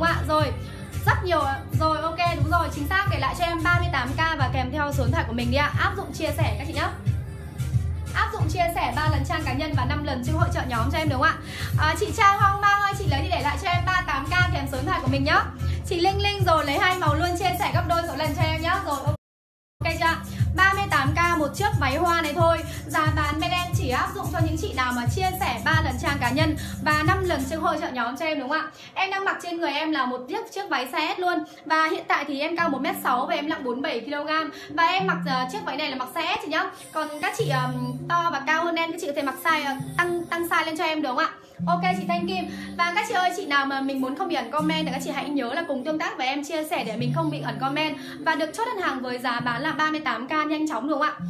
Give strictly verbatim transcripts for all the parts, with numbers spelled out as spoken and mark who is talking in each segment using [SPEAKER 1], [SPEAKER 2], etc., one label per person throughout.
[SPEAKER 1] đúng không ạ? Rồi, rất nhiều rồi, ok đúng rồi, chính xác. Để lại cho em ba mươi tám k và kèm theo số điện thoại của mình đi ạ. Áp dụng chia sẻ các chị nhá. Áp dụng chia sẻ ba lần trang cá nhân và năm lần trên hỗ trợ nhóm cho em đúng không ạ? À, chị Trang hoang mang ơi, chị lấy đi để lại cho em ba mươi tám k kèm số điện thoại của mình nhá. Chị Linh Linh rồi lấy hai màu luôn, chia sẻ gấp đôi số lần cho em nhá. Rồi ok chưa? ba mươi tám k một chiếc váy hoa này thôi. Giá bán bên em chỉ áp dụng cho những chị nào mà chia sẻ ba lần trang cá nhân và năm lần trên hỗ trợ nhóm cho em đúng không ạ? Em đang mặc trên người em là một chiếc chiếc váy size S luôn. Và hiện tại thì em cao một mét sáu và em nặng bốn mươi bảy ki lô gam. Và em mặc uh, chiếc váy này là mặc size S chị nhá. Còn các chị um, to và cao hơn em, các chị có thể mặc size uh, tăng tăng size lên cho em đúng không ạ? Ok chị Thanh Kim. Và các chị ơi, chị nào mà mình muốn không bị ẩn comment thì các chị hãy nhớ là cùng tương tác với em, chia sẻ để mình không bị ẩn comment và được chốt đơn hàng với giá bán là ba mươi tám k nhanh chóng đúng không ạ?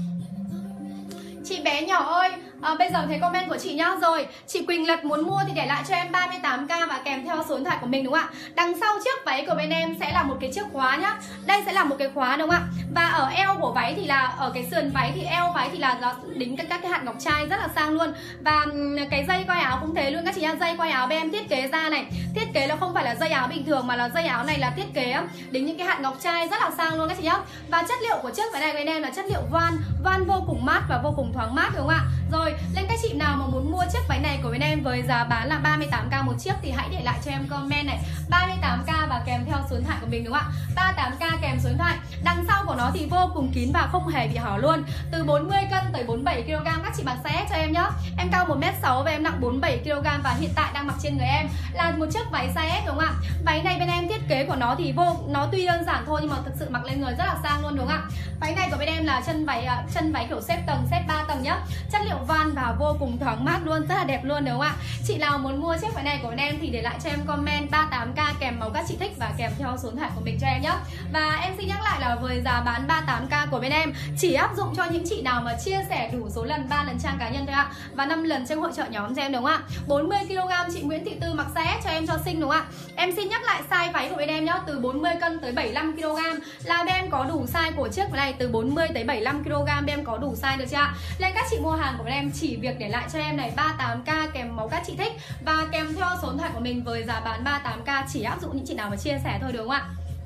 [SPEAKER 1] Chị bé nhỏ ơi, à, bây giờ thấy comment của chị nhá. Rồi, chị Quỳnh Lật muốn mua thì để lại cho em ba mươi tám k và kèm theo số điện thoại của mình đúng không ạ? Đằng sau chiếc váy của bên em sẽ là một cái chiếc khóa nhá. Đây sẽ là một cái khóa đúng không ạ? Và ở eo của váy thì là ở cái sườn váy thì eo váy thì là nó đính các, các cái hạt ngọc trai rất là sang luôn. Và cái dây quai áo cũng thế luôn các chị nhá. Dây quai áo bên em thiết kế ra này, thiết kế là không phải là dây áo bình thường mà là dây áo này là thiết kế đính những cái hạt ngọc trai rất là sang luôn các chị nhá. Và chất liệu của chiếc váy này bên em là chất liệu voan, voan vô cùng mát và vô cùng thoáng mát đúng không ạ? Rồi, lên các chị nào mà muốn mua chiếc váy này của bên em với giá bán là ba mươi tám k một chiếc thì hãy để lại cho em comment này, ba mươi tám k và kèm theo số điện thoại của mình đúng không ạ? ba mươi tám k kèm số điện thoại. Đằng sau của nó thì vô cùng kín và không hề bị hở luôn. Từ bốn mươi cân tới bốn mươi bảy ki lô gam các chị mặc size S cho em nhá. Em cao một mét sáu và em nặng bốn mươi bảy ki lô gam và hiện tại đang mặc trên người em là một chiếc váy size S đúng không ạ? Váy này bên em thiết kế của nó thì vô nó tuy đơn giản thôi nhưng mà thực sự mặc lên người rất là sang luôn đúng không ạ? Váy này của bên em là chân váy chân váy kiểu xếp tầng, xếp ba tầng nhá. Chất liệu van và vô cùng thoáng mát luôn, rất là đẹp luôn đúng không ạ? Chị nào muốn mua chiếc váy này của bên em thì để lại cho em comment ba mươi tám k kèm màu các chị thích và kèm theo số điện thoại của mình cho em nhé. Và em xin nhắc lại là với giá bán ba mươi tám k của bên em chỉ áp dụng cho những chị nào mà chia sẻ đủ số lần ba lần trang cá nhân thôi ạ, và năm lần trên hỗ trợ nhóm cho em đúng không ạ? bốn mươi ki lô gam chị Nguyễn Thị Tư mặc size S cho em cho xinh đúng không ạ? Em xin nhắc lại size váy của bên em nhá, từ bốn mươi cân tới bảy mươi lăm ki lô gam là bên em có đủ size của chiếc váy này, từ bốn mươi tới bảy mươi lăm ki lô gam bên em có đủ size được chưa ạ? Nên các chị mua hàng của bên em chỉ việc để lại cho em này ba mươi tám k kèm màu các chị thích và kèm theo số điện thoại của mình với giá bán ba mươi tám k, chỉ áp dụng những chị nào mà chia sẻ thôi đúng không ạ?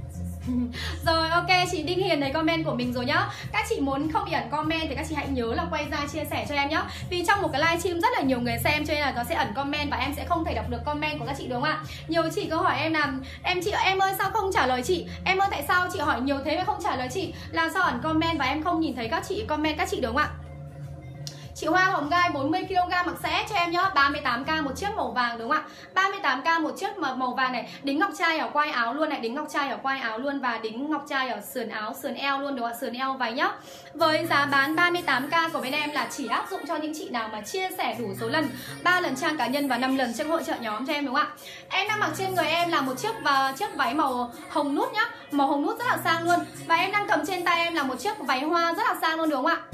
[SPEAKER 1] Rồi ok, chị Đinh Hiền thấy comment của mình rồi nhá. Các chị muốn không bị ẩn comment thì các chị hãy nhớ là quay ra chia sẻ cho em nhá. Vì trong một cái livestream rất là nhiều người xem cho nên là nó sẽ ẩn comment và em sẽ không thể đọc được comment của các chị đúng không ạ? Nhiều chị có hỏi em là em chị em ơi sao không trả lời chị? Em ơi tại sao chị hỏi nhiều thế mà không trả lời chị? Là do ẩn comment và em không nhìn thấy các chị comment các chị đúng không ạ? Chị Hoa Hồng Gai bốn mươi ki lô gam mặc size S cho em nhá, ba mươi tám k một chiếc màu vàng đúng không ạ? ba mươi tám k một chiếc mà màu vàng này, đính ngọc trai ở quai áo luôn này, đính ngọc trai ở quai áo luôn và đính ngọc trai ở sườn áo, sườn eo luôn đúng không ạ? Sườn eo váy nhá. Với giá bán ba mươi tám k của bên em là chỉ áp dụng cho những chị nào mà chia sẻ đủ số lần, ba lần trang cá nhân và năm lần trên hỗ trợ nhóm cho em đúng không ạ? Em đang mặc trên người em là một chiếc và chiếc váy màu hồng nút nhá, màu hồng nút rất là sang luôn. Và em đang cầm trên tay em là một chiếc váy hoa rất là sang luôn đúng không ạ?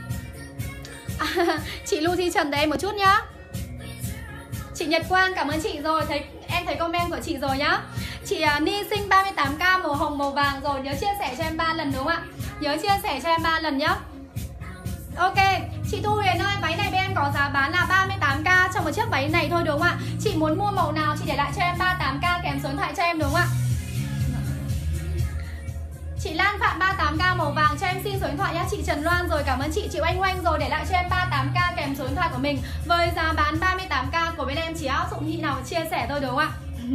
[SPEAKER 1] À, chị Lucy Trần để em một chút nhá. Chị Nhật Quang cảm ơn chị rồi, thấy em thấy comment của chị rồi nhá. Chị uh, Ni Sinh ba mươi tám k màu hồng màu vàng rồi, nhớ chia sẻ cho em ba lần đúng không ạ? Nhớ chia sẻ cho em ba lần nhá. Ok, chị Thu Huyền ơi, váy này bên em có giá bán là ba mươi tám k trong một chiếc váy này thôi đúng không ạ? Chị muốn mua màu nào chị để lại cho em ba mươi tám k kèm số điện thoại cho em đúng không ạ? Chị Lan Phạm ba mươi tám k màu vàng cho em xin số điện thoại nhá. Chị Trần Loan rồi, cảm ơn chị. Chị Oanh Oanh rồi, để lại cho em ba mươi tám k kèm số điện thoại của mình. Với giá bán ba mươi tám k của bên em chỉ áp dụng chị nào chia sẻ thôi đúng không ạ?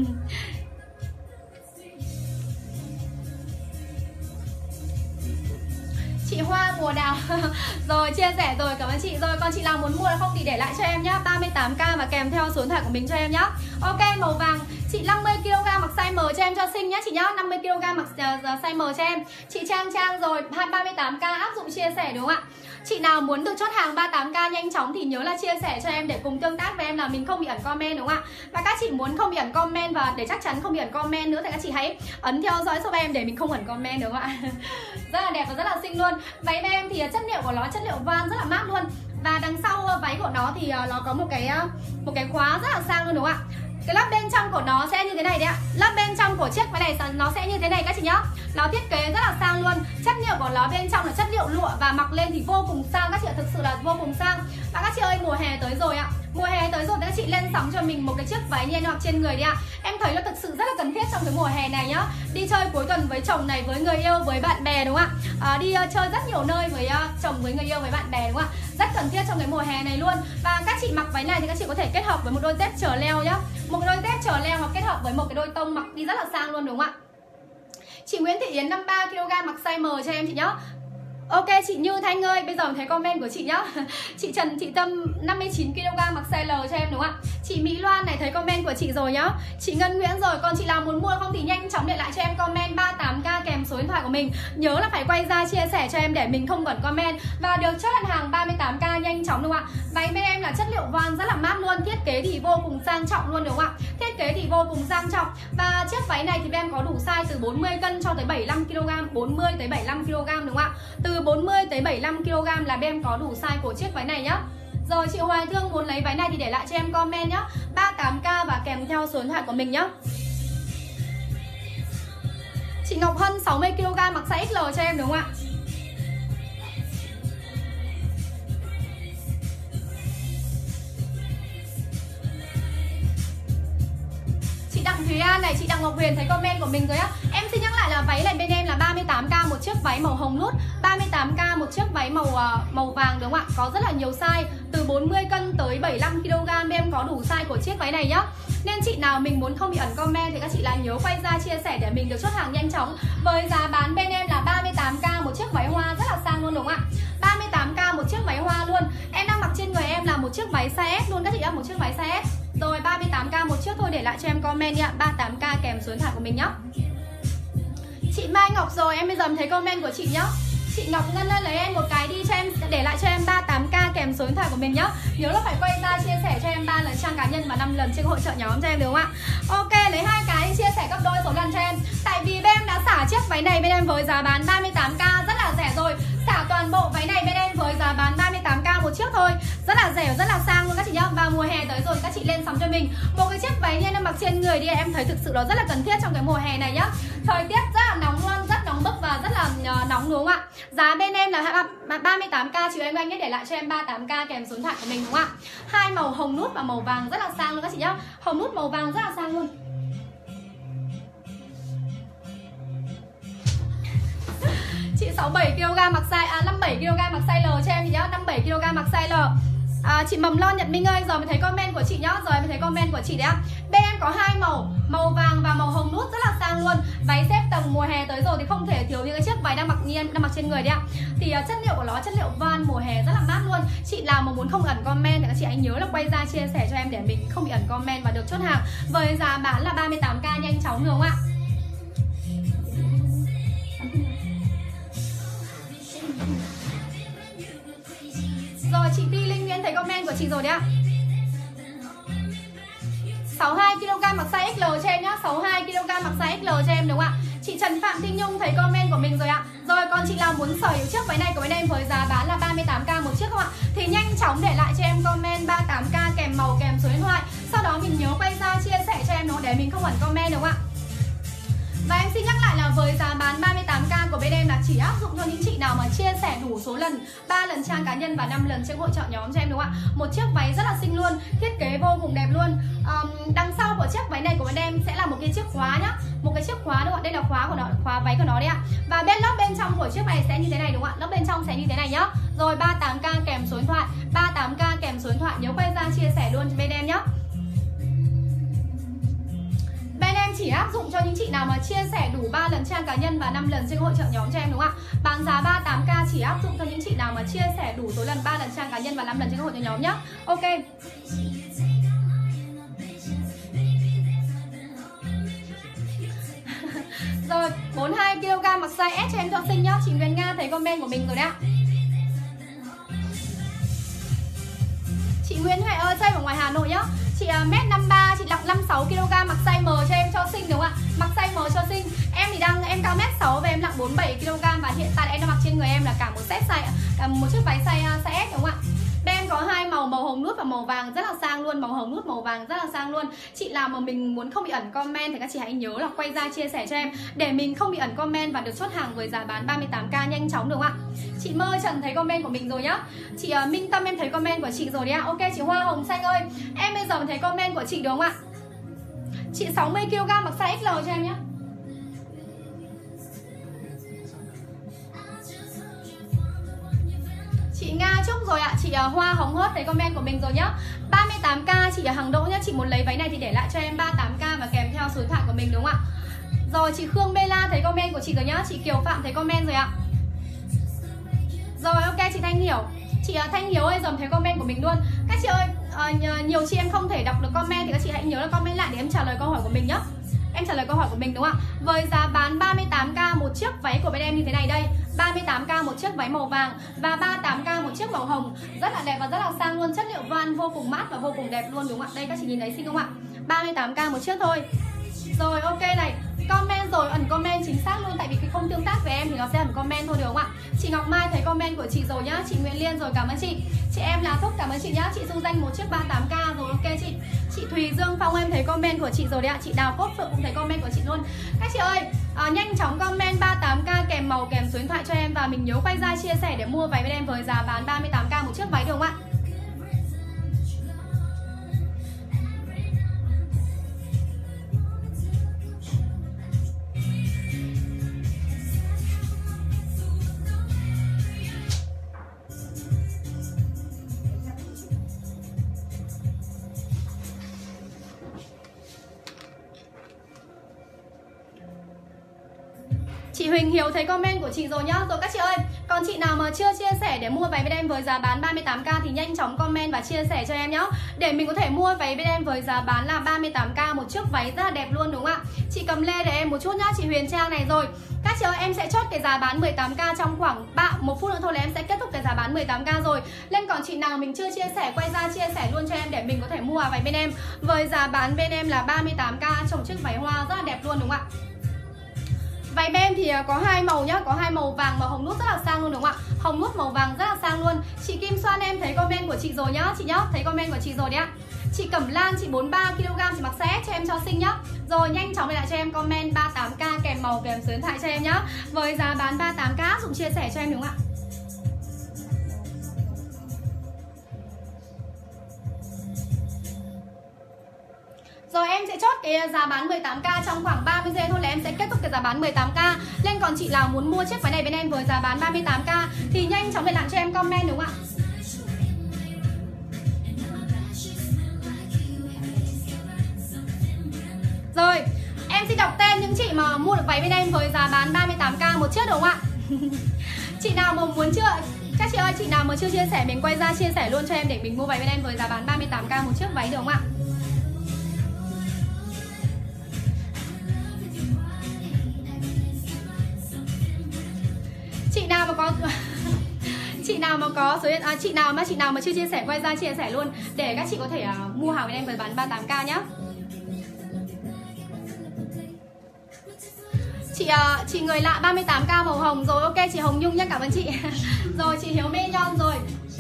[SPEAKER 1] Chị Hoa mùa nào rồi chia sẻ rồi, cảm ơn chị rồi. Còn chị nào muốn mua không thì để lại cho em nhá, ba mươi tám k và kèm theo số điện thoại của mình cho em nhá. Ok, màu vàng chị năm mươi ki lô gam mặc size M cho em cho xinh nhá chị nhá, năm mươi ki lô gam mặc uh, size M cho em. Chị Trang Trang rồi, ba mươi tám k áp dụng chia sẻ đúng không ạ? Chị nào muốn được chốt hàng ba mươi tám k nhanh chóng thì nhớ là chia sẻ cho em để cùng tương tác với em là mình không bị ẩn comment đúng không ạ? Và các chị muốn không bị ẩn comment và để chắc chắn không bị ẩn comment nữa thì các chị hãy ấn theo dõi giúp em để mình không ẩn comment đúng không ạ? Rất là đẹp và rất là xinh luôn. Váy bên em thì chất liệu của nó chất liệu van rất là mát luôn. Và đằng sau váy của nó thì nó có một cái một cái khóa rất là sang luôn đúng không ạ? Cái lớp bên trong của nó sẽ như thế này đấy ạ. Lớp bên trong của chiếc váy này nó sẽ như thế này các chị nhá. Nó thiết kế rất là sang luôn. Chất liệu của nó bên trong là chất liệu lụa và mặc lên thì vô cùng sang các chị ạ, thực sự là vô cùng sang. Và các chị ơi, mùa hè tới rồi ạ. Mùa hè tới rồi các chị lên sóng cho mình một cái chiếc váy như hoặc trên người đi ạ. Em thấy nó thực sự rất là cần thiết trong cái mùa hè này nhá. Đi chơi cuối tuần với chồng này, với người yêu, với bạn bè đúng không ạ? À, đi uh, chơi rất nhiều nơi với uh, chồng, với người yêu, với bạn bè đúng không ạ? Rất cần thiết trong cái mùa hè này luôn. Và các chị mặc váy này thì các chị có thể kết hợp với một đôi dép chở leo nhá. Một đôi dép chở leo hoặc kết hợp với một cái đôi tông mặc đi rất là sang luôn đúng không ạ? Chị Nguyễn Thị Yến năm mươi ba ki lô gam mặc size M cho em chị nhá. Ok chị Như Thanh ơi, bây giờ thấy comment của chị nhá. Chị Trần Thị Tâm năm mươi chín ki lô gam mặc size L cho em đúng không ạ? Chị Mỹ Loan này thấy comment của chị rồi nhá. Chị Ngân Nguyễn rồi, còn chị nào muốn mua không thì nhanh chóng để lại cho em comment ba tám k kèm số điện thoại của mình. Nhớ là phải quay ra chia sẻ cho em để mình không còn comment. Và được chốt đơn hàng ba mươi tám k nhanh chóng đúng không ạ? Váy bên em là chất liệu voan rất là mát luôn. Thiết kế thì vô cùng sang trọng luôn đúng không ạ? Thiết kế thì vô cùng sang trọng. Và chiếc váy này thì bên em có đủ size từ bốn mươi cân cho tới bảy mươi lăm ki lô gam, bốn mươi tới bảy mươi lăm ki lô gam đúng không ạ? Từ bốn mươi tới bảy mươi lăm ki lô gam là bên em có đủ size của chiếc váy này nhá. Rồi chị Hoài Thương muốn lấy váy này thì để lại cho em comment nhá, ba tám k và kèm theo số điện thoại của mình nhá. Chị Ngọc Hân sáu mươi ki lô gam mặc size ích lờ cho em đúng không ạ? Chị Đặng Thúy An này, chị Đặng Ngọc Huyền thấy comment của mình rồi á. Em xin nhắc lại là váy này bên em là ba mươi tám k một chiếc váy màu hồng nút, ba mươi tám k một chiếc váy màu uh, màu vàng đúng không ạ? Có rất là nhiều size, từ bốn mươi cân tới bảy mươi lăm ki lô gam bên em có đủ size của chiếc váy này nhá. Nên chị nào mình muốn không bị ẩn comment thì các chị lại nhớ quay ra chia sẻ để mình được chốt hàng nhanh chóng. Với giá bán bên em là ba mươi tám k một chiếc váy hoa rất là sang luôn đúng không ạ? ba mươi tám k một chiếc váy hoa luôn. Em đang mặc trên người em là một chiếc váy size S luôn các chị ạ, một chiếc váy size S. Rồi ba mươi tám k một chiếc thôi, để lại cho em comment đi ạ, ba mươi tám k kèm số điện thoại của mình nhá. Chị Mai Ngọc rồi, em bây giờ thấy comment của chị nhá. Chị Ngọc Ngân ơi, lấy em một cái đi cho em, để lại cho em ba mươi tám k kèm số điện thoại của mình nhá. Nhớ là phải quay ra chia sẻ cho em ba lần trang cá nhân và năm lần trên hỗ trợ nhóm cho em đúng không ạ? Ok, lấy hai cái chia sẻ gấp đôi số lần cho em. Tại vì bên em đã xả chiếc váy này bên em với giá bán ba mươi tám k rất là rẻ rồi. Xả toàn bộ váy này bên em với giá bán ba mươi tám k một chiếc thôi. Rất là rẻ, rất là sang luôn các chị nhá. Và mùa hè tới rồi các chị lên sóng cho mình một cái chiếc váy như em mặc trên người đi, em thấy thực sự nó rất là cần thiết trong cái mùa hè này nhá. Thời tiết rất là nóng luôn, rất nóng bức và rất là nóng đúng không ạ? Giá bên em là ba mươi tám k, chị em anh nhé, để lại cho em ba mươi tám k kèm số điện thoại của mình đúng không ạ? Hai màu hồng nút và màu vàng rất là sang luôn các chị nhá. Hồng nút màu vàng rất là sang luôn. Chị sáu mươi bảy ki lô gam mặc size à, năm mươi bảy ki lô gam mặc size L cho em chị nhá, năm mươi bảy ki lô gam mặc size L. À, chị Mầm Lon Nhật Minh ơi, rồi mới thấy comment của chị nhá, rồi mới thấy comment của chị đấy ạ. Bên em có hai màu, màu vàng và màu hồng nút rất là sang luôn. Váy xếp tầng mùa hè tới rồi thì không thể thiếu những cái chiếc váy đang mặc nhiên đang mặc trên người đấy ạ. Thì uh, chất liệu của nó chất liệu van mùa hè rất là mát luôn. Chị nào mà muốn không ẩn comment thì các chị hãy nhớ là quay ra chia sẻ cho em để mình không bị ẩn comment và được chốt hàng. Với giá bán là ba mươi tám k nhanh chóng đúng không ạ? Rồi chị Ti Linh Nguyễn thấy comment của chị rồi đấy ạ. sáu mươi hai ki lô gam mặc size ích lờ cho em nhá, sáu mươi hai ki lô gam mặc size ích lờ cho em đúng không ạ? Chị Trần Phạm Thị Nhung thấy comment của mình rồi ạ. Rồi còn chị nào muốn sở hữu chiếc váy này của bên em với giá bán là ba mươi tám k một chiếc không ạ? Thì nhanh chóng để lại cho em comment ba mươi tám k kèm màu kèm số điện thoại. Sau đó mình nhớ quay ra chia sẻ cho em nó để mình không ẩn comment đúng không ạ? Và em xin nhắc lại là với giá bán ba mươi tám k của bên em là chỉ áp dụng cho những chị nào mà chia sẻ đủ số lần, ba lần trang cá nhân và năm lần trên hỗ trợ nhóm cho em đúng không ạ? Một chiếc váy rất là xinh luôn, thiết kế vô cùng đẹp luôn. um, Đằng sau của chiếc váy này của bên em sẽ là một cái chiếc khóa nhá, một cái chiếc khóa đúng không ạ? Đây là khóa của nó, khóa váy của nó đấy ạ. Và bên lớp bên trong của chiếc này sẽ như thế này đúng không ạ? Lớp bên trong sẽ như thế này nhá. Rồi ba mươi tám k kèm số điện thoại, ba mươi tám k kèm số điện thoại, nhớ quay ra chia sẻ luôn cho bên em nhá. Bên em chỉ áp dụng cho những chị nào mà chia sẻ đủ ba lần trang cá nhân và năm lần trên hỗ trợ nhóm cho em đúng không ạ? Bán giá ba mươi tám k chỉ áp dụng cho những chị nào mà chia sẻ đủ số lần ba lần trang cá nhân và năm lần trên hỗ trợ nhóm nhá. Ok. Rồi, bốn mươi hai ki lô gam mặc size S cho em cho xinh nhá. Chị Nguyên Nga thấy comment của mình rồi đấy ạ. Chị Nguyễn Huệ ơi, chơi ở ngoài Hà Nội nhá. Chị uh, mét năm mươi ba, chị nặng năm mươi sáu ki lô gam mặc size M cho em cho xinh đúng không ạ? Mặc size M cho xinh. Em thì đang em cao mét sáu và em nặng bốn mươi bảy ki lô gam và hiện tại em đang mặc trên người em là cả một set size, cả một chiếc váy size uh, size S đúng không ạ? Bên em có hai màu, màu hồng nút và màu vàng rất là sang luôn. Màu hồng nút, màu vàng rất là sang luôn. Chị nào mà mình muốn không bị ẩn comment thì các chị hãy nhớ là quay ra chia sẻ cho em để mình không bị ẩn comment và được chốt hàng với giá bán ba mươi tám k nhanh chóng được không ạ? Chị Mơ Trần thấy comment của mình rồi nhá. Chị uh, Minh Tâm em thấy comment của chị rồi đấy ạ. Ok chị Hoa Hồng Xanh ơi, em bây giờ thấy comment của chị đúng không ạ? Chị sáu mươi ki lô gam mặc size ích lờ cho em nhé. Chị Nga Trúc rồi ạ. Chị uh, Hoa Hồng Hớt thấy comment của mình rồi nhá. ba mươi tám k chị ở Hàng Đỗ nhá. Chị muốn lấy váy này thì để lại cho em ba mươi tám k và kèm theo số điện thoại của mình đúng không ạ? Rồi chị Khương Bella thấy comment của chị rồi nhá. Chị Kiều Phạm thấy comment rồi ạ. Rồi ok chị Thanh Hiểu. Chị uh, Thanh Hiếu ơi dùm thấy comment của mình luôn. Các chị ơi, uh, nhiều chị em không thể đọc được comment thì các chị hãy nhớ là comment lại để em trả lời câu hỏi của mình nhá. Em trả lời câu hỏi của mình đúng không ạ? Với giá bán ba mươi tám k một chiếc váy của bên em như thế này đây, ba mươi tám k một chiếc váy màu vàng và ba mươi tám k một chiếc màu hồng, rất là đẹp và rất là sang luôn. Chất liệu voan vô cùng mát và vô cùng đẹp luôn đúng không ạ? Đây các chị nhìn thấy xinh không ạ? ba mươi tám k một chiếc thôi. Rồi ok này, comment rồi ẩn comment chính xác luôn. Tại vì cái không tương tác với em thì nó sẽ ẩn comment thôi được không ạ? Chị Ngọc Mai thấy comment của chị rồi nhá. Chị Nguyễn Liên rồi, cảm ơn chị. Chị em là Thúc cảm ơn chị nhá. Chị Du Danh một chiếc ba mươi tám k rồi, ok chị. Chị Thùy Dương Phong em thấy comment của chị rồi đấy ạ. Chị Đào Cốt Phượng cũng thấy comment của chị luôn. Các chị ơi, à, nhanh chóng comment ba mươi tám k kèm màu kèm số điện thoại cho em. Và mình nhớ quay ra chia sẻ để mua váy bên em với giá bán ba mươi tám k một chiếc váy được không ạ? Chị Huỳnh Hiếu thấy comment của chị rồi nhá. Rồi các chị ơi, còn chị nào mà chưa chia sẻ để mua váy bên em với giá bán ba mươi tám k thì nhanh chóng comment và chia sẻ cho em nhá. Để mình có thể mua váy bên em với giá bán là ba mươi tám k một chiếc váy rất là đẹp luôn đúng không ạ? Chị cầm lê để em một chút nhá, chị Huyền Trang này rồi. Các chị ơi, em sẽ chốt cái giá bán mười tám k trong khoảng ba, một phút nữa thôi là em sẽ kết thúc cái giá bán mười tám k rồi. Nên còn chị nào mình chưa chia sẻ, quay ra chia sẻ luôn cho em để mình có thể mua váy bên em với giá bán bên em là ba mươi tám k trong chiếc váy hoa rất là đẹp luôn đúng không ạ? Váy bên em thì có hai màu nhá, có hai màu vàng màu hồng nút rất là sang luôn đúng không ạ? Hồng nút màu vàng rất là sang luôn. Chị Kim Xoan em thấy comment của chị rồi nhá, chị nhá, thấy comment của chị rồi đấy ạ. Chị Cẩm Lan chị bốn mươi ba ki lô gam chị mặc size S cho em cho xinh nhá. Rồi nhanh chóng lại cho em comment ba mươi tám k kèm màu kèm số điện thoại cho em nhá. Với giá bán ba mươi tám k áp dụng chia sẻ cho em đúng không ạ? Rồi em sẽ chốt cái giá bán mười tám k trong khoảng ba mươi giây thôi là em sẽ kết thúc cái giá bán mười tám k. Nên còn chị nào muốn mua chiếc váy này bên em với giá bán ba mươi tám k thì nhanh chóng để lại cho em comment đúng không ạ? Rồi, em xin đọc tên những chị mà mua được váy bên em với giá bán ba mươi tám k một chiếc đúng không ạ? Chị nào mà muốn chưa? Các chị ơi, chị nào mà chưa chia sẻ mình quay ra chia sẻ luôn cho em để mình mua váy bên em với giá bán ba mươi tám k một chiếc váy được không ạ? Chị nào mà có chị nào mà có số điện à, chị nào mà chị nào mà chưa chia sẻ quay ra chia sẻ luôn để các chị có thể uh, mua hàng bên em với bán ba mươi tám k nhá. Chị uh, chị người lạ ba mươi tám k màu hồng rồi, ok chị Hồng Nhung nhá, cảm ơn chị. Rồi chị Hiếu Mê Nhon rồi.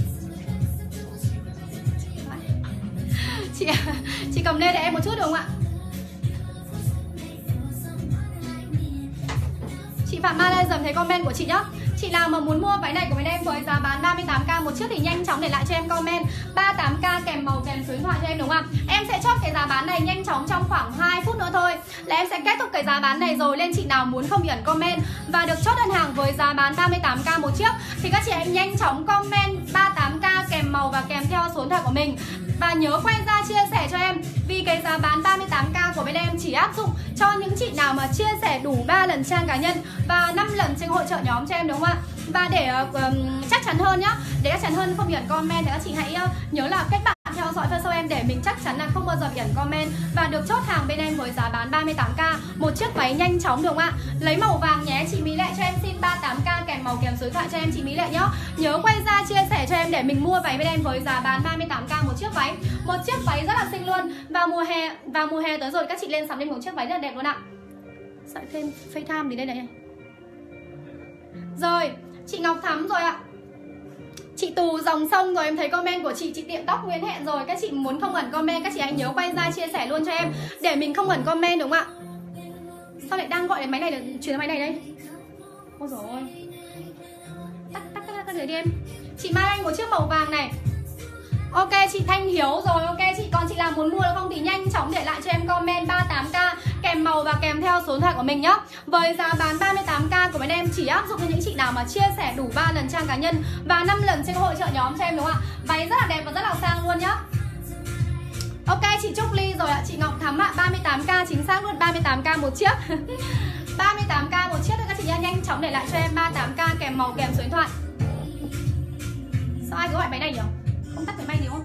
[SPEAKER 1] Chị chị cầm lên để em một chút được không ạ? Chị Phạm Ma Lê dầm thấy comment của chị nhá. Chị nào mà muốn mua váy này của bên em với giá bán ba mươi tám k một chiếc thì nhanh chóng để lại cho em comment ba mươi tám k kèm màu kèm số điện thoại cho em đúng không ạ? Em sẽ chốt cái giá bán này nhanh chóng trong khoảng hai phút nữa thôi là em sẽ kết thúc cái giá bán này rồi. Nên chị nào muốn không bị ẩn comment và được chốt đơn hàng với giá bán ba mươi tám k một chiếc thì các chị hãy nhanh chóng comment ba mươi tám k kèm màu và kèm theo số điện thoại của mình. Và nhớ quay ra chia sẻ cho em vì cái giá bán ba mươi tám k của bên em chỉ áp dụng cho những chị nào mà chia sẻ đủ ba lần trang cá nhân và năm lần trên hội chợ nhóm cho em đúng không ạ? Và để uh, chắc chắn hơn nhá, để chắc chắn hơn không bị ẩn comment thì các chị hãy uh, nhớ là kết bạn theo dõi phía sau em để mình chắc chắn là không bao giờ bị ẩn comment và được chốt hàng bên em với giá bán ba mươi tám k một chiếc váy nhanh chóng được không ạ? Lấy màu vàng nhé, chị Mỹ Lệ cho em xin ba mươi tám k kèm màu kèm số điện thoại cho em chị Mỹ Lệ nhá. Nhớ quay ra chia sẻ cho em để mình mua váy bên em với giá bán ba mươi tám k một chiếc váy. Một chiếc váy rất là xinh luôn. Và mùa hè và mùa hè tới rồi các chị lên sắm lên một chiếc váy rất là đẹp luôn ạ. Sợi thêm FaceTime đi đây này. Rồi, chị Ngọc Thắm rồi ạ. Chị Tù dòng sông rồi, em thấy comment của chị, chị tiệm tóc Nguyên Hẹn rồi. Các chị muốn không ẩn comment, các chị hãy nhớ quay ra chia sẻ luôn cho em để mình không ẩn comment đúng không ạ? Sao lại đang gọi đến máy này, được chuyển đến máy này đây? Ôi dồi ôi. Tắt tắt tắt tắt đi em. Chị Mai Anh có chiếc màu vàng này. Ok chị Thanh Hiếu rồi, ok chị. Còn chị nào muốn mua được không thì nhanh chóng để lại cho em comment ba mươi tám k kèm màu và kèm theo số điện thoại của mình nhá. Với giá bán ba mươi tám k của bên em chỉ áp dụng cho những chị nào mà chia sẻ đủ ba lần trang cá nhân và năm lần trên hội trợ nhóm cho em đúng không ạ? Váy rất là đẹp và rất là sang luôn nhá. Ok chị Trúc Ly rồi ạ, chị Ngọc Thắm ạ, ba mươi tám k chính xác luôn, ba mươi tám k một chiếc. ba mươi tám k một chiếc thôi các chị nha, nhanh chóng để lại cho em ba mươi tám k kèm màu kèm số điện thoại. Sao ai cứ gọi máy này nhỉ? Không tắt máy bay đúng không?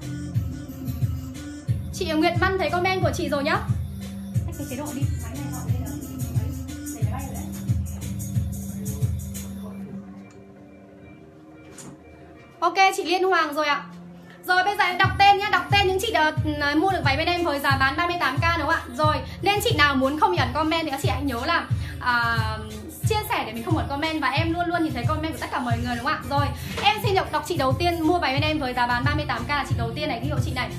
[SPEAKER 1] Chị Nguyệt Măn thấy comment của chị rồi nhá. Tách cái chế độ đi, máy này gọi đây là để máy bay rồi đấy. Ok chị Liên Hoàng rồi ạ. Rồi bây giờ em đọc tên nhá, đọc tên những chị đã uh, mua được váy bên em với giá bán ba mươi tám k đúng không ạ? Rồi, nên chị nào muốn không ẩn comment thì các chị hãy nhớ là uh, chia sẻ để mình không ẩn comment. Và em luôn luôn nhìn thấy comment của tất cả mọi người đúng không ạ? Rồi, em xin đọc, đọc chị đầu tiên mua váy bên em với giá bán ba mươi tám k là chị đầu tiên này, ghi hộ chị này.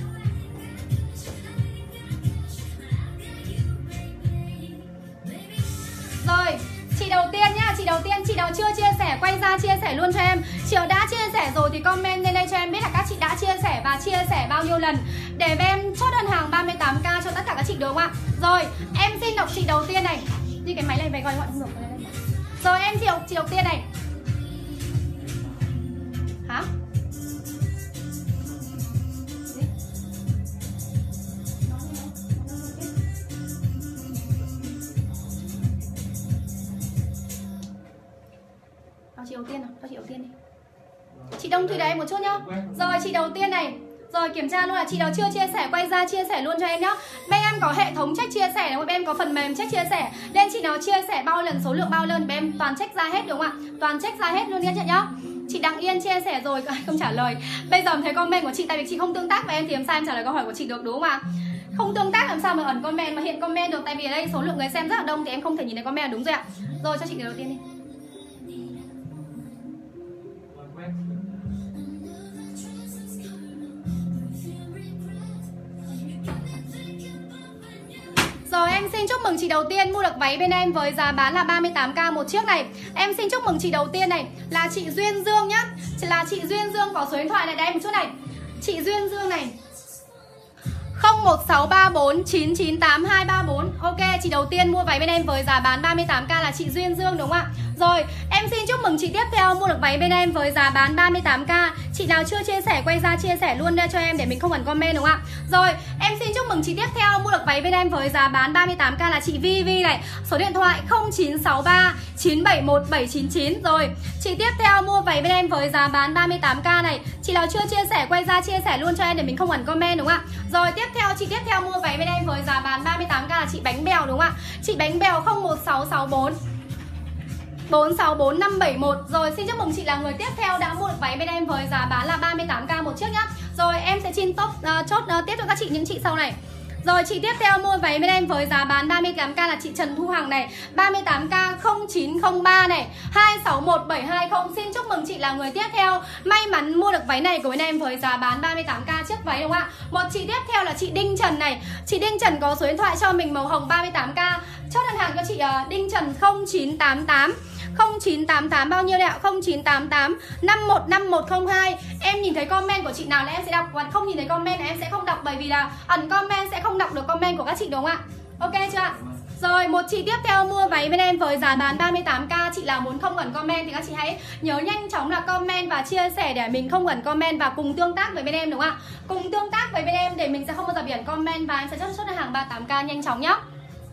[SPEAKER 1] Rồi, chị đầu tiên nhá, chị đầu tiên, chị nào chưa chia sẻ quay ra chia sẻ luôn cho em. Chị nào đã chia sẻ rồi thì comment lên đây cho em biết là các chị đã chia sẻ và chia sẻ bao nhiêu lần để em chốt đơn hàng ba mươi tám k cho tất cả các chị đúng không ạ? Rồi, em xin đọc chị đầu tiên này. Đi cái máy này về gọi gọi không được. Rồi em chị, chị đầu tiên này. Hả? Chị đầu tiên nào, cho chị đầu tiên đi. Chị Đông Thùy đợi em một chút nhá. Rồi chị đầu tiên này. Rồi kiểm tra luôn là chị nào chưa chia sẻ quay ra chia sẻ luôn cho em nhá. Bên em có hệ thống check chia sẻ, bên em có phần mềm check chia sẻ. Nên chị nào chia sẻ bao lần, số lượng bao lần bên em toàn check ra hết đúng không ạ? Toàn check ra hết luôn nha chị nhá. Chị Đặng Yên chia sẻ rồi không trả lời. Bây giờ thấy comment của chị, tại vì chị không tương tác với em thì làm sao em trả lời câu hỏi của chị được đúng không ạ? Không tương tác làm sao mà ẩn comment mà hiện comment được, tại vì ở đây số lượng người xem rất là đông thì em không thể nhìn thấy comment đúng rồi ạ. Rồi cho chị đầu tiên đi. Rồi em xin chúc mừng chị đầu tiên mua được váy bên em với giá bán là ba mươi tám k một chiếc này. Em xin chúc mừng chị đầu tiên này là chị Duyên Dương nhá. Là chị Duyên Dương có số điện thoại này đây em một chút này. Chị Duyên Dương này không một sáu ba bốn chín chín tám hai ba bốn. Ok, chị đầu tiên mua váy bên em với giá bán ba mươi tám k là chị Duyên Dương đúng không ạ? Rồi, em xin chúc mừng chị tiếp theo mua được váy bên em với giá bán ba mươi tám k. Chị nào chưa chia sẻ quay ra chia sẻ luôn đây cho em để mình không cần comment đúng không ạ? Rồi, em xin chúc mừng chị tiếp theo mua được váy bên em với giá bán ba mươi tám k là chị Vi Vi này. Số điện thoại không chín sáu ba chín bảy một bảy chín chín. Rồi, chị tiếp theo mua váy bên em với giá bán ba mươi tám k này. Chị nào chưa chia sẻ quay ra chia sẻ luôn cho em để mình không cần comment đúng không ạ? Rồi, tiếp theo chị tiếp theo mua váy bên em với giá bán ba mươi tám k là chị Bánh Bèo đúng không ạ? Chị Bánh Bèo không một sáu sáu bốn bốn sáu bốn năm bảy một. Rồi xin chúc mừng chị là người tiếp theo đã mua được váy bên em với giá bán là ba mươi tám k một chiếc nhá. Rồi em sẽ xin top uh, chốt uh, tiếp cho các chị những chị sau này. Rồi chị tiếp theo mua váy bên em với giá bán ba mươi tám k là chị Trần Thu Hằng này, ba mươi tám k không chín không ba này, hai sáu một bảy hai không. Xin chúc mừng chị là người tiếp theo may mắn mua được váy này của bên em với giá bán ba mươi tám k chiếc váy đúng không ạ? Một chị tiếp theo là chị Đinh Trần này. Chị Đinh Trần có số điện thoại cho mình màu hồng ba mươi tám k. Chốt đơn hàng cho chị uh, Đinh Trần không chín tám tám không chín tám tám bao nhiêu đấy ạ? không chín tám tám năm một năm một không hai. Em nhìn thấy comment của chị nào là em sẽ đọc, còn không nhìn thấy comment là em sẽ không đọc, bởi vì là ẩn comment sẽ không đọc được comment của các chị đúng không ạ? Ok chưa ạ? Rồi một chị tiếp theo mua váy bên em với giá bán ba mươi tám k. Chị nào muốn không ẩn comment thì các chị hãy nhớ nhanh chóng là comment và chia sẻ để mình không ẩn comment và cùng tương tác với bên em đúng không ạ? Cùng tương tác với bên em để mình sẽ không bao giờ bị ẩn comment và em sẽ chốt chốt hàng ba mươi tám k nhanh chóng nhá.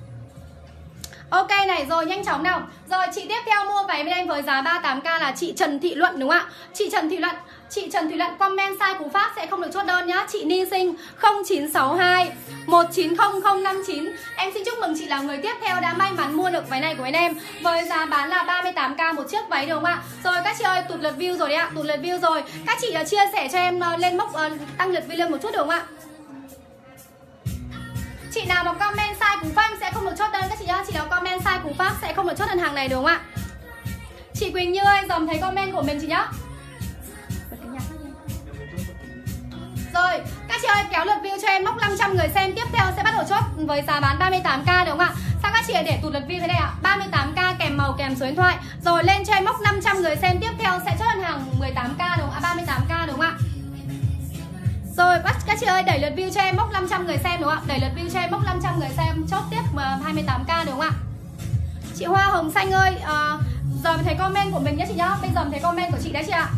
[SPEAKER 1] Ok này, rồi nhanh chóng nào. Rồi chị tiếp theo mua váy bên em với giá ba mươi tám k là chị Trần Thị Luận đúng không ạ? Chị Trần Thị Luận, chị Trần Thị Luận comment sai cú pháp sẽ không được chốt đơn nhá. Chị Ni Sinh không chín sáu hai một chín không không năm chín. Em xin chúc mừng chị là người tiếp theo đã may mắn mua được váy này của bên em với giá bán là ba mươi tám k một chiếc váy đúng không ạ? Rồi các chị ơi, tụt lượt view rồi đấy ạ, tụt lượt view rồi. Các chị đã chia sẻ cho em lên mốc uh, tăng lượt view lên một chút được không ạ? Chị nào mà comment sai cú pháp sẽ không được chốt đơn các chị nhá. Chị nào comment sai cú pháp sẽ không được chốt đơn hàng này đúng không ạ? Chị Quỳnh Như ơi, dòm thấy comment của mình chị nhá. Bật cái nhạc. Rồi, các chị ơi kéo lượt view cho em, mốc năm trăm người xem tiếp theo sẽ bắt đầu chốt với giá bán ba mươi tám k đúng không ạ? Sao các chị để tụt lượt view thế này ạ? ba mươi tám k kèm màu kèm số điện thoại. Rồi lên cho em mốc năm trăm người xem tiếp theo sẽ chốt đơn hàng mười tám k đúng không ạ? ba mươi tám k đúng không ạ? Rồi các chị ơi đẩy lượt view cho em mốc năm trăm người xem đúng không ạ? Đẩy lượt view cho em mốc năm trăm người xem chốt tiếp hai mươi tám k đúng không ạ? Chị Hoa Hồng Xanh ơi, uh, giờ mình thấy comment của mình nhé chị nhá. Bây giờ mình thấy comment của chị đấy chị ạ.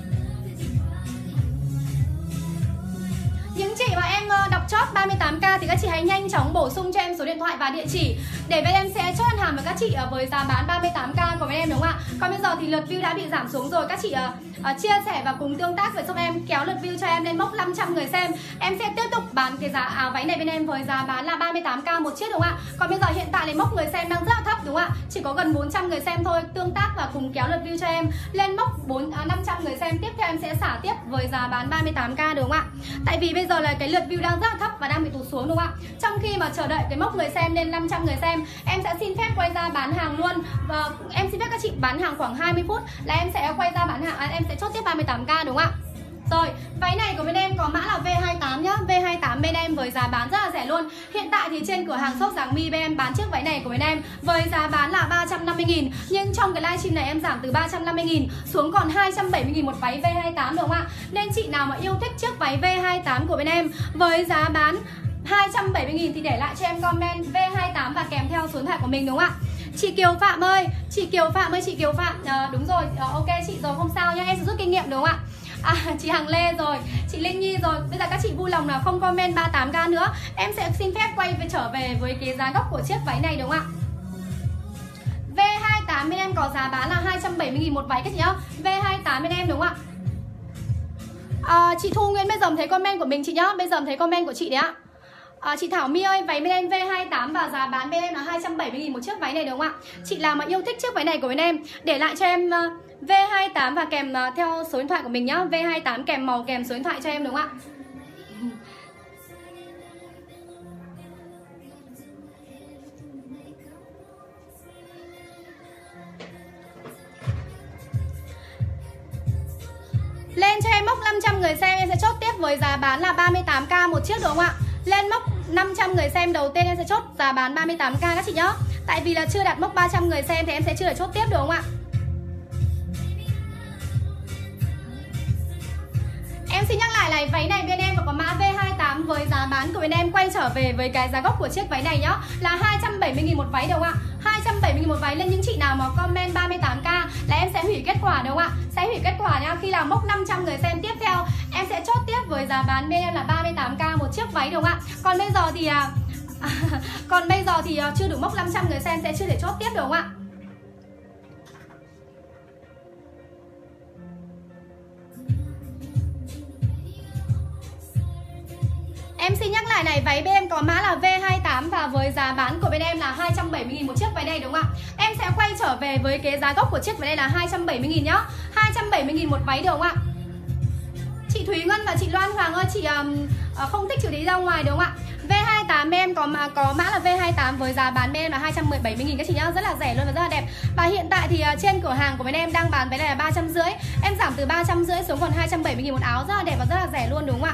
[SPEAKER 1] Những chị mà em đọc chốt ba mươi tám k thì các chị hãy nhanh chóng bổ sung cho em số điện thoại và địa chỉ để bên em sẽ chốt đơn hàng với các chị với giá bán ba mươi tám k của bên em đúng không ạ? Còn bây giờ thì lượt view đã bị giảm xuống rồi, các chị uh, uh, chia sẻ và cùng tương tác với giúp em, kéo lượt view cho em lên mốc năm trăm người xem. Em sẽ tiếp tục bán cái giá áo váy này bên em với giá bán là ba mươi tám k một chiếc đúng không ạ? Còn bây giờ hiện tại thì mốc người xem đang rất là thấp đúng không ạ? Chỉ có gần bốn trăm người xem thôi, tương tác và cùng kéo lượt view cho em lên mốc năm trăm người xem tiếp theo em sẽ xả tiếp với giá bán ba mươi tám k đúng không ạ? Tại vì bây giờ là cái lượt view đang rất là thấp và đang bị tụt xuống đúng không ạ? Trong khi mà chờ đợi cái mốc người xem lên năm trăm người xem, em sẽ xin phép quay ra bán hàng luôn. Và em xin phép các chị bán hàng khoảng hai mươi phút là em sẽ quay ra bán hàng, à, em sẽ chốt tiếp ba mươi tám k đúng không ạ? Rồi, váy này của bên em có mã là V hai tám nhá. V hai tám bên em với giá bán rất là rẻ luôn. Hiện tại thì trên cửa hàng shop Giáng My bên em bán chiếc váy này của bên em với giá bán là ba trăm năm mươi nghìn. Nhưng trong cái livestream này em giảm từ ba trăm năm mươi nghìn xuống còn hai trăm bảy mươi nghìn một váy V hai tám đúng không ạ? Nên chị nào mà yêu thích chiếc váy V hai tám của bên em với giá bán hai trăm bảy mươi nghìn thì để lại cho em comment V hai tám và kèm theo số điện thoại của mình đúng không ạ? Chị Kiều Phạm ơi, chị Kiều Phạm ơi, chị Kiều Phạm, à, đúng rồi, à, ok chị rồi không sao nhá, em sẽ rút kinh nghiệm đúng không ạ? À, chị Hằng Lê rồi, chị Linh Nhi rồi. Bây giờ các chị vui lòng là không comment ba mươi tám k nữa. Em sẽ xin phép quay về trở về với cái giá gốc của chiếc váy này đúng không ạ? V hai tám bên em có giá bán là hai trăm bảy mươi nghìn một váy các chị nhá. V hai tám bên em đúng không ạ? À, chị Thu Nguyễn bây giờ thấy comment của mình chị nhá. Bây giờ thấy comment của chị đấy ạ. À, chị Thảo My ơi, váy bên em V hai tám và giá bán bên em là hai trăm bảy mươi nghìn một chiếc váy này đúng không ạ? Chị nào mà yêu thích chiếc váy này của bên em để lại cho em uh, V hai tám và kèm uh, theo số điện thoại của mình nhá. V hai tám kèm màu kèm số điện thoại cho em đúng không ạ? Lên cho em mốc năm trăm người xem em sẽ chốt tiếp với giá bán là ba mươi tám k một chiếc đúng không ạ? Lên mốc năm trăm người xem đầu tiên em sẽ chốt giá bán ba mươi tám k các chị nhá. Tại vì là chưa đạt mốc ba trăm người xem thì em sẽ chưa để chốt tiếp đúng không ạ? Em xin nhắc lại này, váy này bên em có mã V hai tám với giá bán của bên em quay trở về với cái giá gốc của chiếc váy này nhá là hai trăm bảy mươi nghìn một váy đúng không ạ? hai trăm bảy mươi nghìn một váy. Lên những chị nào mà comment ba mươi tám k là em sẽ hủy kết quả đúng không ạ? Sẽ hủy kết quả nhá. Khi nào mốc năm trăm người xem tiếp theo em sẽ chốt tiếp với giá bán bên em là ba mươi tám k một chiếc váy đúng không ạ? Còn bây giờ thì à, còn bây giờ thì à, chưa đủ mốc năm trăm người xem sẽ chưa thể chốt tiếp đúng không ạ? Em xin nhắc lại này, váy bên em có mã là V hai tám và với giá bán của bên em là hai trăm bảy mươi nghìn một chiếc váy này đúng không ạ? Em sẽ quay trở về với cái giá gốc của chiếc váy này là hai trăm bảy mươi nghìn nhá. hai trăm bảy mươi nghìn một váy đúng không ạ? Chị Thúy Ngân và chị Loan Hoàng ơi, chị um, không thích chữ đi ra ngoài đúng không ạ? V hai tám bên em có mà có mã là V hai tám với giá bán bên em là hai trăm bảy mươi nghìn các chị nhá, rất là rẻ luôn và rất là đẹp. Và hiện tại thì uh, trên cửa hàng của bên em đang bán váy này là ba trăm rưỡi. Em giảm từ ba trăm rưỡi xuống còn hai trăm bảy mươi nghìn một áo, rất là đẹp và rất là rẻ luôn đúng không ạ?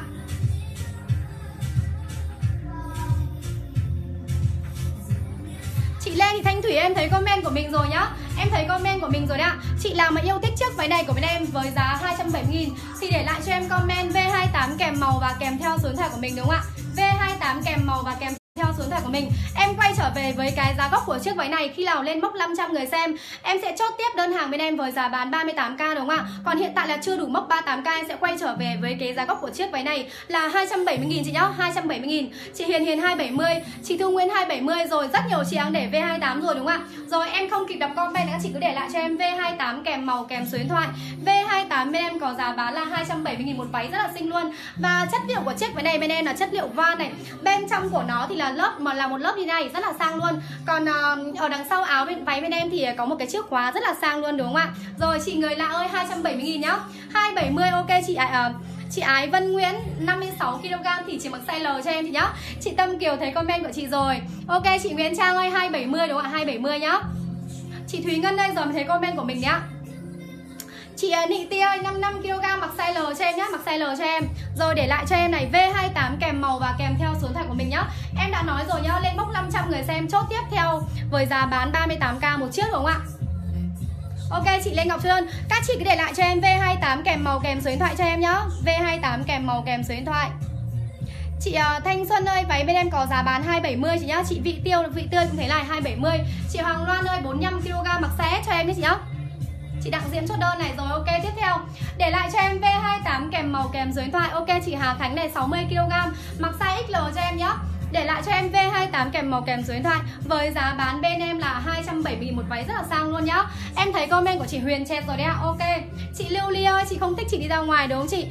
[SPEAKER 1] Chị Lê Thị Thanh Thủy em thấy comment của mình rồi nhá. Em thấy comment của mình rồi đấy ạ. Chị nào mà yêu thích chiếc váy này của bên em với giá hai trăm bảy mươi nghìn thì để lại cho em comment V hai tám kèm màu và kèm theo số điện thoại của mình đúng không ạ? V hai tám kèm màu và kèm theo số điện thoại của mình. Em quay trở về với cái giá gốc của chiếc váy này. Khi nào lên mốc năm trăm người xem em sẽ chốt tiếp đơn hàng bên em với giá bán ba mươi tám k đúng không ạ? Còn hiện tại là chưa đủ mốc ba mươi tám k em sẽ quay trở về với cái giá gốc của chiếc váy này là hai trăm bảy mươi nghìn chị nhá. Hai trăm bảy mươi nghìn. Chị Hiền Hiền hai trăm bảy mươi, chị Thu Nguyên hai trăm bảy mươi rồi, rất nhiều chị đang để V hai tám rồi đúng không ạ? Rồi em không kịp đọc comment nữa, chị cứ để lại cho em V hai tám kèm màu kèm số điện thoại. V hai tám bên em có giá bán là hai trăm bảy mươi nghìn một váy, rất là xinh luôn. Và chất liệu của chiếc váy này bên em là chất liệu van này. Bên trong của nó thì là lớp mà là một lớp như này, rất là sang luôn. Còn uh, ở đằng sau áo bên váy bên em thì có một cái chiếc khóa rất là sang luôn đúng không ạ? Rồi chị người lạ ơi, hai trăm bảy mươi nghìn nhá. hai trăm bảy mươi ok chị ạ. Uh, Chị Ái Vân Nguyễn năm mươi sáu ki lô gam thì chỉ mặc size L cho em chị nhá. Chị Tâm Kiều thấy comment của chị rồi. Ok chị Nguyễn Trang ơi, hai trăm bảy mươi đúng không ạ? hai trăm bảy mươi nhá. Chị Thúy Ngân đây rồi mới thấy comment của mình nhá. Chị Nị Ti ơi, năm mươi lăm ki lô gam mặc size L cho em nhá, mặc size L cho em. Rồi để lại cho em này V hai mươi tám kèm màu và kèm theo số điện thoại của mình nhá. Em đã nói rồi nhá, lên bốc năm trăm người xem chốt tiếp theo với giá bán ba mươi tám k một chiếc đúng không ạ? Ok, chị Lê Ngọc Trơn, các chị cứ để lại cho em V hai mươi tám kèm màu kèm số điện thoại cho em nhá. V hai mươi tám kèm màu kèm số điện thoại. Chị uh, Thanh Xuân ơi, váy bên em có giá bán hai trăm bảy mươi chị nhá. Chị Vị Tiêu, Vị Tươi cũng thấy là hai trăm bảy mươi. Chị Hoàng Loan ơi, bốn mươi lăm ki lô gam mặc size S cho em nhé chị nhá. Chị Đặng Diễm chốt đơn này rồi. Ok, tiếp theo để lại cho em V hai mươi tám kèm màu kèm số điện thoại. Ok, chị Hà Khánh này sáu mươi ki lô gam mặc size ích lờ cho em nhá. Để lại cho em V hai mươi tám kèm màu kèm số điện thoại với giá bán bên em là hai trăm bảy mươi nghìn một váy, rất là sang luôn nhá. Em thấy comment của chị Huyền Chẹt rồi đấy ạ. Ok, chị Lưu Ly ơi, chị không thích chị đi ra ngoài đúng không chị?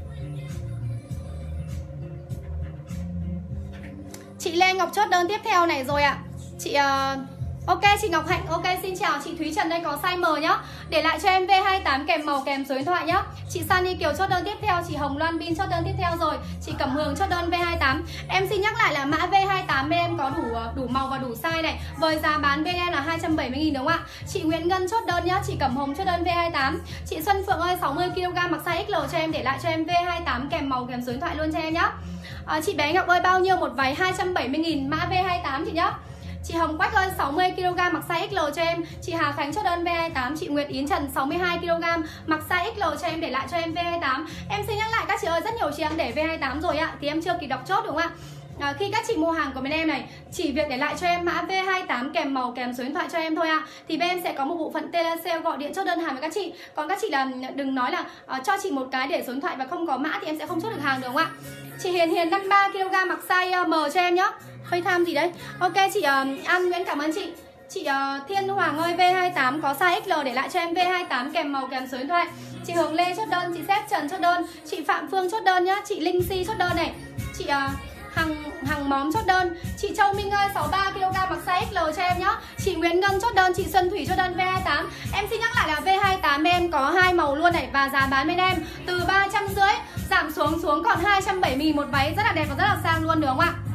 [SPEAKER 1] Chị Lê Ngọc chốt đơn tiếp theo này rồi ạ. Chị uh... ok, chị Ngọc Hạnh, ok, xin chào. Chị Thúy Trần đây có size M nhá. Để lại cho em V hai mươi tám kèm màu kèm số điện thoại nhá. Chị Sunny Kiều chốt đơn tiếp theo. Chị Hồng Loan Bin chốt đơn tiếp theo rồi. Chị Cẩm Hường chốt đơn V hai mươi tám. Em xin nhắc lại là mã V hai mươi tám bên em có đủ đủ màu và đủ size này. Với giá bán bên em là hai trăm bảy mươi nghìn đúng không ạ? Chị Nguyễn Ngân chốt đơn nhá. Chị Cẩm Hồng chốt đơn V hai mươi tám. Chị Xuân Phượng ơi, sáu mươi ki lô gam mặc size ích lờ cho em. Để lại cho em V hai mươi tám kèm màu kèm số điện thoại luôn cho em nhá. à, Chị Bé Ngọc ơi, bao nhiêu một váy? Hai trăm bảy mươi nghìn mã V hai mươi tám chị nhá. Chị Hồng Quách ơi, sáu mươi ki lô gam mặc size ích lờ cho em. Chị Hà Khánh chốt đơn V hai mươi tám. Chị Nguyệt Yến Trần sáu mươi hai ki lô gam mặc size ích lờ cho em. Để lại cho em V hai mươi tám. Em xin nhắc lại các chị ơi, rất nhiều chị đang để V hai mươi tám rồi ạ. Thì em chưa kịp đọc chốt đúng không ạ? À, khi các chị mua hàng của bên em này, chỉ việc để lại cho em mã V hai mươi tám kèm màu kèm số điện thoại cho em thôi ạ. À. Thì bên em sẽ có một bộ phận tele sale gọi điện chốt đơn hàng với các chị. Còn các chị là đừng nói là uh, cho chị một cái để số điện thoại và không có mã thì em sẽ không chốt được hàng được không ạ? Chị Hiền Hiền năm mươi ba ki lô gam mặc size M cho em nhá. Hơi tham gì đấy. Ok, chị uh, An Nguyễn cảm ơn chị. Chị uh, Thiên Hoàng ơi, V hai mươi tám có size ích lờ để lại cho em V hai mươi tám kèm màu kèm số điện thoại. Chị Hường Lê chốt đơn, chị Sếp Trần chốt đơn, chị Phạm Phương chốt đơn nhá, chị Linh Si chốt đơn này. Chị uh, Hằng Hằng Móm chốt đơn. Chị Châu Minh ơi, sáu mươi ba ki lô gam mặc size ích lờ cho em nhá. Chị Nguyễn Ngân chốt đơn, chị Xuân Thủy chốt đơn V hai mươi tám. Em xin nhắc lại là V hai mươi tám bên em có hai màu luôn này và giá bán bên em từ ba trăm rưỡi giảm xuống xuống còn hai trăm bảy mươi nghìn một váy, rất là đẹp và rất là sang luôn được không ạ?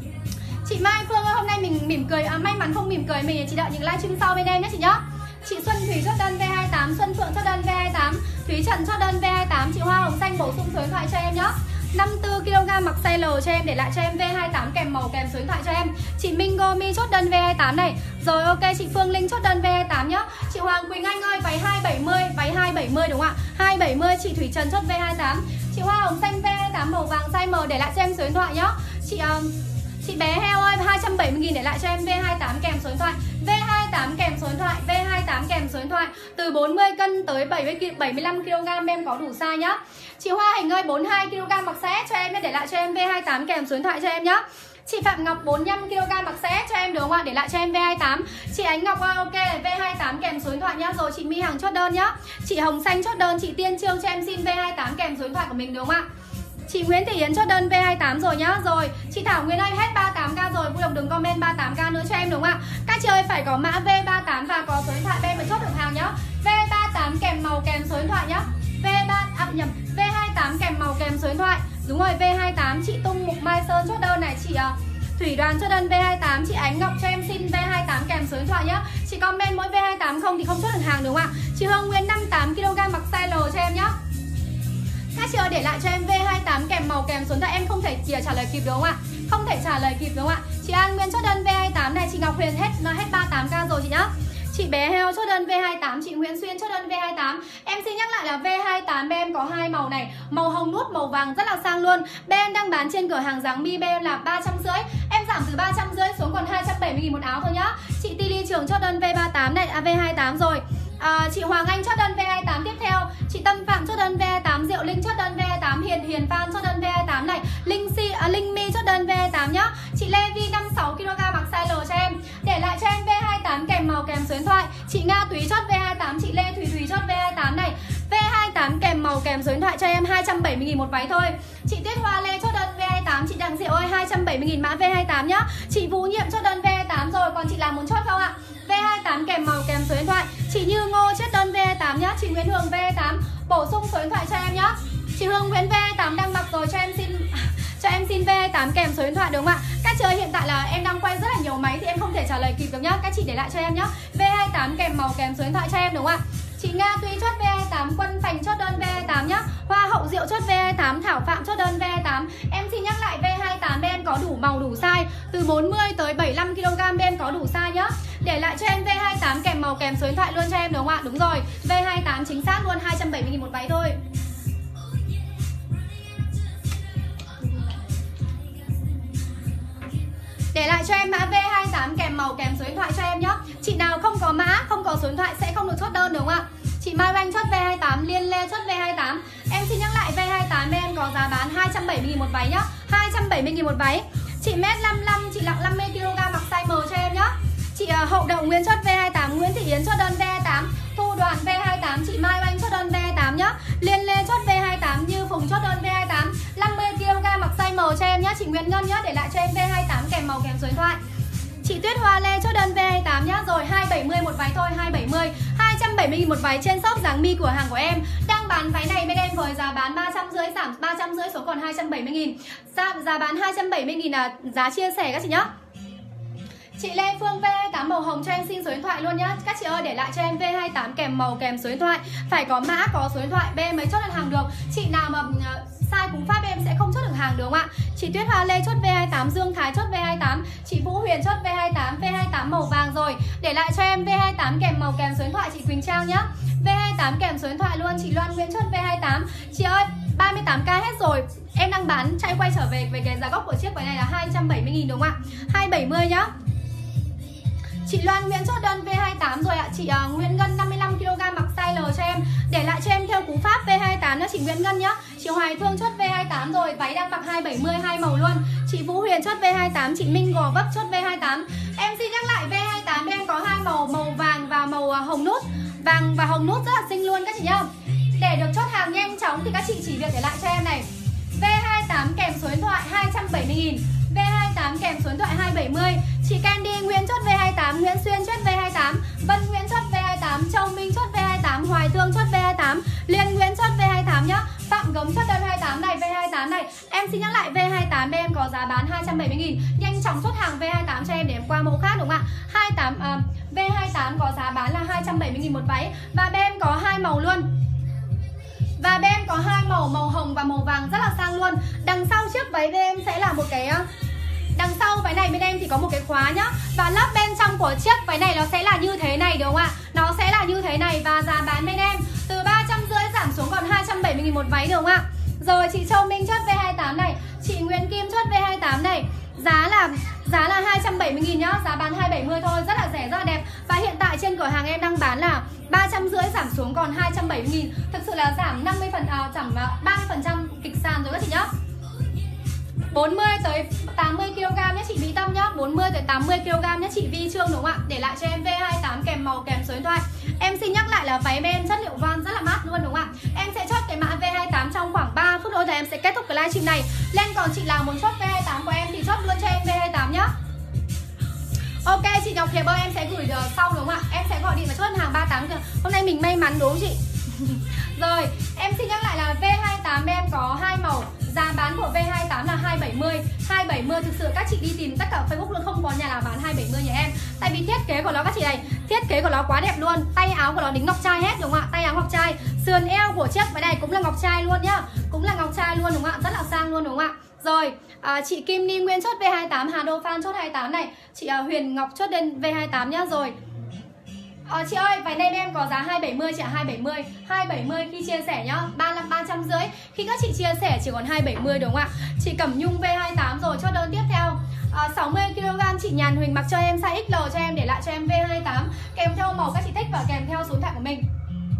[SPEAKER 1] Chị Mai Phương ơi, hôm nay mình mỉm cười, à, may mắn không mỉm cười mình, chị đợi những livestream sau bên em nhé chị nhá. Chị Xuân Thủy chốt đơn V hai mươi tám, Xuân Phượng chốt đơn V hai mươi tám, Thúy Trần chốt đơn V hai mươi tám, chị Hoa Hồng Xanh bổ sung số điện thoại cho em nhá. năm mươi tư ki lô gam mặc size L cho em, để lại cho em V hai mươi tám kèm màu kèm số điện thoại cho em. Chị Minh Go Mi chốt đơn V hai mươi tám này. Rồi ok, chị Phương Linh chốt đơn V hai mươi tám nhá. Chị Hoàng Quỳnh Anh ơi, váy hai trăm bảy mươi, váy hai trăm bảy mươi đúng không ạ? hai trăm bảy mươi, chị Thủy Trần chốt V hai mươi tám. Chị Hoa Hồng Xanh V hai mươi tám màu vàng size M, để lại cho em số điện thoại nhá. Chị uh, Chị Bé Heo ơi, hai trăm bảy mươi nghìn để lại cho em V hai mươi tám kèm số điện thoại. V hai mươi tám kèm số điện thoại, V hai mươi tám kèm số điện thoại. Từ bốn mươi cân tới bảy mươi lăm ki lô gam em có đủ size nhá. Chị Hoa Hình ơi, bốn mươi hai ki lô gam mặc size S cho em, để lại cho em V hai mươi tám kèm số điện thoại cho em nhá. Chị Phạm Ngọc bốn mươi lăm ki lô gam mặc size S cho em được không ạ? Để lại cho em V hai mươi tám. Chị Ánh Ngọc ơi, ok, V hai mươi tám kèm số điện thoại nhá. Rồi chị My Hằng chốt đơn nhá. Chị Hồng Xanh chốt đơn, chị Tiên Trương cho em xin V hai mươi tám kèm số điện thoại của mình được không ạ? Chị Nguyễn Thị Yến chốt đơn V hai mươi tám rồi nhá. Rồi, chị Thảo Nguyễn ơi, hết ba mươi tám k rồi, vui lòng đừng comment ba mươi tám k nữa cho em đúng không ạ? Các chị ơi, phải có mã V ba mươi tám và có số điện thoại bên mới chốt được hàng nhá. V ba mươi tám kèm màu kèm số điện thoại nhá. V ba à, nhầm, V hai mươi tám kèm màu kèm số điện thoại. Đúng rồi, V hai mươi tám, chị Tung Mục Mai Sơn chốt đơn này, chị uh, Thủy Đoàn chốt đơn V hai mươi tám, chị Ánh Ngọc cho em xin V hai mươi tám kèm số điện thoại nhá. Chị comment mỗi V hai mươi tám không thì không chốt được hàng đúng không ạ? Chị Hương Nguyễn năm mươi tám ki lô gam mặc size L cho em nhá. Các chị ơi, để lại cho em V hai mươi tám kèm màu kèm số điện thoại, em không thể trả lời kịp đúng không ạ? Không thể trả lời kịp đúng không ạ? Chị An Nguyên chốt đơn V hai mươi tám này, chị Ngọc Huyền hết nó hết ba mươi tám k rồi chị nhá. Chị Bé Heo chốt đơn V hai mươi tám, chị Nguyễn Xuyên chốt đơn V hai mươi tám. Em xin nhắc lại là V hai mươi tám bên em có hai màu này, màu hồng nút, màu vàng rất là sang luôn. Bên em đang bán trên cửa hàng Giáng My bên em là ba trăm rưỡi, em giảm từ ba trăm rưỡi xuống còn hai trăm bảy mươi nghìn một áo thôi nhá. Chị Ti Ly Trường chốt đơn V ba mươi tám này, à, V hai mươi tám rồi. À, chị Hoàng Anh chốt đơn V hai mươi tám tiếp theo. Chị Tâm Phạm chốt đơn V hai mươi tám, Diệu Linh chốt đơn V hai mươi tám, Hiền Hiền Phan chốt đơn V hai mươi tám này, Linh Si à, Linh My chốt đơn V hai mươi tám nhá. Chị Lê Vi năm mươi sáu ki lô gam mặc size L cho em, để lại cho em V hai mươi tám kèm màu kèm số điện thoại. Chị Nga Túy chốt V hai mươi tám, chị Lê Thùy Thùy chốt V hai mươi tám này, V hai mươi tám kèm màu kèm số điện thoại cho em, hai trăm bảy mươi nghìn một váy thôi. Chị Tuyết Hoa Lê chốt đơn V hai mươi tám, chị Đặng Diệu ơi hai trăm bảy mươi nghìn mã V hai mươi tám nhá. Chị Vũ Nhiệm chốt đơn V hai mươi tám rồi, còn chị làm muốn chốt không ạ? V hai mươi tám kèm màu kèm số điện thoại. Chị Như Ngô chốt đơn V hai mươi tám nhá. Chị Nguyễn Hương V hai mươi tám bổ sung số điện thoại cho em nhá. Chị Hương Nguyễn V hai mươi tám đang mặc rồi, cho em xin cho em xin V hai mươi tám kèm số điện thoại đúng không ạ? Các chị ơi, hiện tại là em đang quay rất là nhiều máy thì em không thể trả lời kịp được nhá. Các chị để lại cho em nhá. V hai mươi tám kèm màu kèm số điện thoại cho em đúng không ạ? Chị Nga Tuy chốt V hai tám, Quân Phành chốt đơn V hai tám nhá. Hoa Hậu Diệu chốt V hai tám, Thảo Phạm chốt đơn V hai tám. Em xin nhắc lại V hai tám bên em có đủ màu đủ size, từ bốn mươi tới bảy mươi lăm ki lô gam bên em có đủ size nhá. Để lại cho em V hai tám kèm màu kèm số điện thoại luôn cho em đúng không ạ? Đúng rồi, V hai tám chính xác luôn, hai trăm bảy mươi nghìn một váy thôi. Để lại cho em mã V hai tám kèm màu kèm số điện thoại cho em nhé. Chị nào không có mã, không có số điện thoại sẽ không được chốt đơn đúng không ạ? Chị Mai Oanh chốt V hai tám, Liên Lê chốt V hai tám. Em xin nhắc lại V hai tám bên em có giá bán hai trăm bảy mươi nghìn một váy nhá. hai trăm bảy mươi nghìn một váy. Chị mét năm mươi lăm, chị nặng năm mươi ki lô gam mặc size M cho em nhá. Chị uh, Hậu Đậu Nguyễn chốt V hai tám, Nguyễn Thị Yến chốt đơn V hai tám, Thu Đoàn V hai tám, chị Mai Oanh chốt đơn V hai tám nhá. Liên Lê chốt V hai tám, Như Phùng chốt đơn V hai tám, năm mươi ki lô gam mặc size M cho em nhá. Chị Nguyễn Ngân nhá, để lại cho em V hai tám kèm màu kèm số điện thoại. Chị Tuyết Hoa Lê chốt đơn V hai tám nhá. Rồi hai trăm bảy mươi một váy thôi, hai trăm bảy mươi. hai trăm bảy mươi nghìn một váy trên shop dáng mi của hàng của em. Đang bán váy này bên em với giá bán ba trăm rưỡi, giảm ba trăm rưỡi xuống còn hai trăm bảy mươi nghìn. Giá, giá bán hai trăm bảy mươi nghìn là giá chia sẻ các chị nhá. Chị Lê Phương V hai tám màu hồng cho em xin số điện thoại luôn nhá. Các chị ơi, để lại cho em V hai tám kèm màu kèm số điện thoại. Phải có mã, có số điện thoại bên em mới chốt được hàng được. Chị nào mà sai cú pháp em sẽ không chốt được hàng được không ạ? Chị Tuyết Hoa Lê chốt V hai tám, Dương Thái chốt V hai tám, chị Vũ Huyền chốt V hai tám, V hai tám màu vàng rồi. Để lại cho em V hai tám kèm màu kèm số điện thoại chị Quỳnh Trang nhá. V hai tám kèm số điện thoại luôn. Chị Loan Nguyễn chốt V hai tám. Chị ơi, ba mươi tám k hết rồi. Em đang bán chạy quay trở về về cái giá gốc của chiếc váy này là hai trăm bảy mươi nghìn đúng không ạ? hai trăm bảy mươi nhá. Chị Loan Nguyễn chốt đơn V hai tám rồi ạ. Chị uh, Nguyễn Ngân năm mươi lăm ki lô gam mặc size L cho em. Để lại cho em theo cú pháp V hai tám nhá chị Nguyễn Ngân nhá. Chị Hoài Thương chốt V hai tám rồi, váy đang mặc hai trăm bảy mươi, hai màu luôn. Chị Vũ Huyền chốt V hai tám, chị Minh Gò Vấp chốt V hai tám. Em xin nhắc lại V hai tám em có hai màu, màu vàng và màu uh, hồng nút. Vàng và hồng nút rất là xinh luôn các chị nhá. Để được chốt hàng nhanh chóng thì các chị chỉ việc để lại cho em này. V hai tám kèm số điện thoại hai trăm bảy mươi nghìn. V hai tám kèm số điện thoại hai trăm bảy mươi. Chị Candy Nguyễn chốt V hai tám, Nguyễn Xuyên chốt V hai tám, Vân Nguyễn chốt V hai tám, Châu Minh chốt V hai tám, Hoài Thương chốt V hai tám, Liên Nguyễn chốt V hai tám nhá. Phạm Gấm chốt đơn V hai tám này, V hai tám này. Em xin nhắc lại V hai tám bên em có giá bán hai trăm bảy mươi nghìn. Nhanh chóng chốt hàng V hai tám cho em để em qua mẫu khác đúng không ạ? hai mươi tám uh, V hai tám có giá bán là hai trăm bảy mươi nghìn một váy và bên em có hai màu luôn. Và bên em có hai màu, màu hồng và màu vàng rất là sang luôn. Đằng sau chiếc váy bên em sẽ là một cái đằng sau váy này bên em thì có một cái khóa nhá. Và lớp bên trong của chiếc váy này nó sẽ là như thế này đúng không ạ? Nó sẽ là như thế này và giá bán bên em từ ba trăm rưỡi giảm xuống còn hai trăm bảy mươi nghìn một váy đúng không ạ? Rồi chị Châu Minh chốt V hai tám này, chị Nguyễn Kim chốt V hai tám này. Giá là giá là hai trăm bảy mươi nghìn nhá, giá bán hai trăm bảy mươi thôi, rất là rẻ, rất là đẹp. Và hiện tại trên cửa hàng em đang bán là ba trăm rưỡi giảm xuống còn hai trăm bảy mươi nghìn. Thực sự là giảm năm mươi phần à, giảm ba mươi phần trăm kịch sàn rồi các chị nhá. bốn mươi tới tám mươi ki lô gam nhé chị Mỹ Tâm nhá, bốn mươi tới tám mươi ki lô gam nhé chị Vi Trương đúng không ạ? Để lại cho em V hai tám kèm màu kèm số điện thoại. Em xin nhắc lại là váy bên em chất liệu voan rất là mát luôn đúng không ạ? Em sẽ chốt cái mã V hai tám trong khoảng ba phút nữa thì em sẽ kết thúc cái livestream này. Lên còn chị nào muốn chốt V hai tám của em thì chốt luôn cho em V hai tám nhá. Ok chị Ngọc Hiệp ơi, em sẽ gửi sau đúng không ạ? Em sẽ gọi điện và chốt hàng ba mươi tám giờ. Hôm nay mình may mắn đúng không chị? Rồi, em xin nhắc lại là V hai tám bên em có hai màu. Giá bán của V hai tám là hai trăm bảy mươi. hai trăm bảy mươi thực sự các chị đi tìm tất cả Facebook luôn không có nhà nào bán hai trăm bảy mươi nhà em. Tại vì thiết kế của nó các chị này, thiết kế của nó quá đẹp luôn. Tay áo của nó đính ngọc trai hết đúng không ạ? Tay áo ngọc trai. Sườn eo của chiếc váy này cũng là ngọc trai luôn nhá. Cũng là ngọc trai luôn đúng không ạ? Rất là sang luôn đúng không ạ? Rồi, à, chị Kim Ni Nguyên chốt V hai tám, Hà Đô Phan chốt hai mươi tám này. Chị à, Huyền Ngọc chốt lên V hai tám nhá. Rồi à, chị ơi, váy này em có giá hai trăm bảy mươi chị ạ, hai trăm bảy mươi. hai trăm bảy mươi khi chia sẻ nhá, ba mươi lăm ba trăm rưỡi. Khi các chị chia sẻ chỉ còn hai trăm bảy mươi đúng không ạ? Chị Cẩm Nhung V hai tám rồi, chốt đơn tiếp theo. À, sáu mươi ki lô gam chị Nhàn Huỳnh mặc cho em size ích lờ cho em, để lại cho em V hai tám kèm theo màu các chị thích và kèm theo số điện thoại của mình.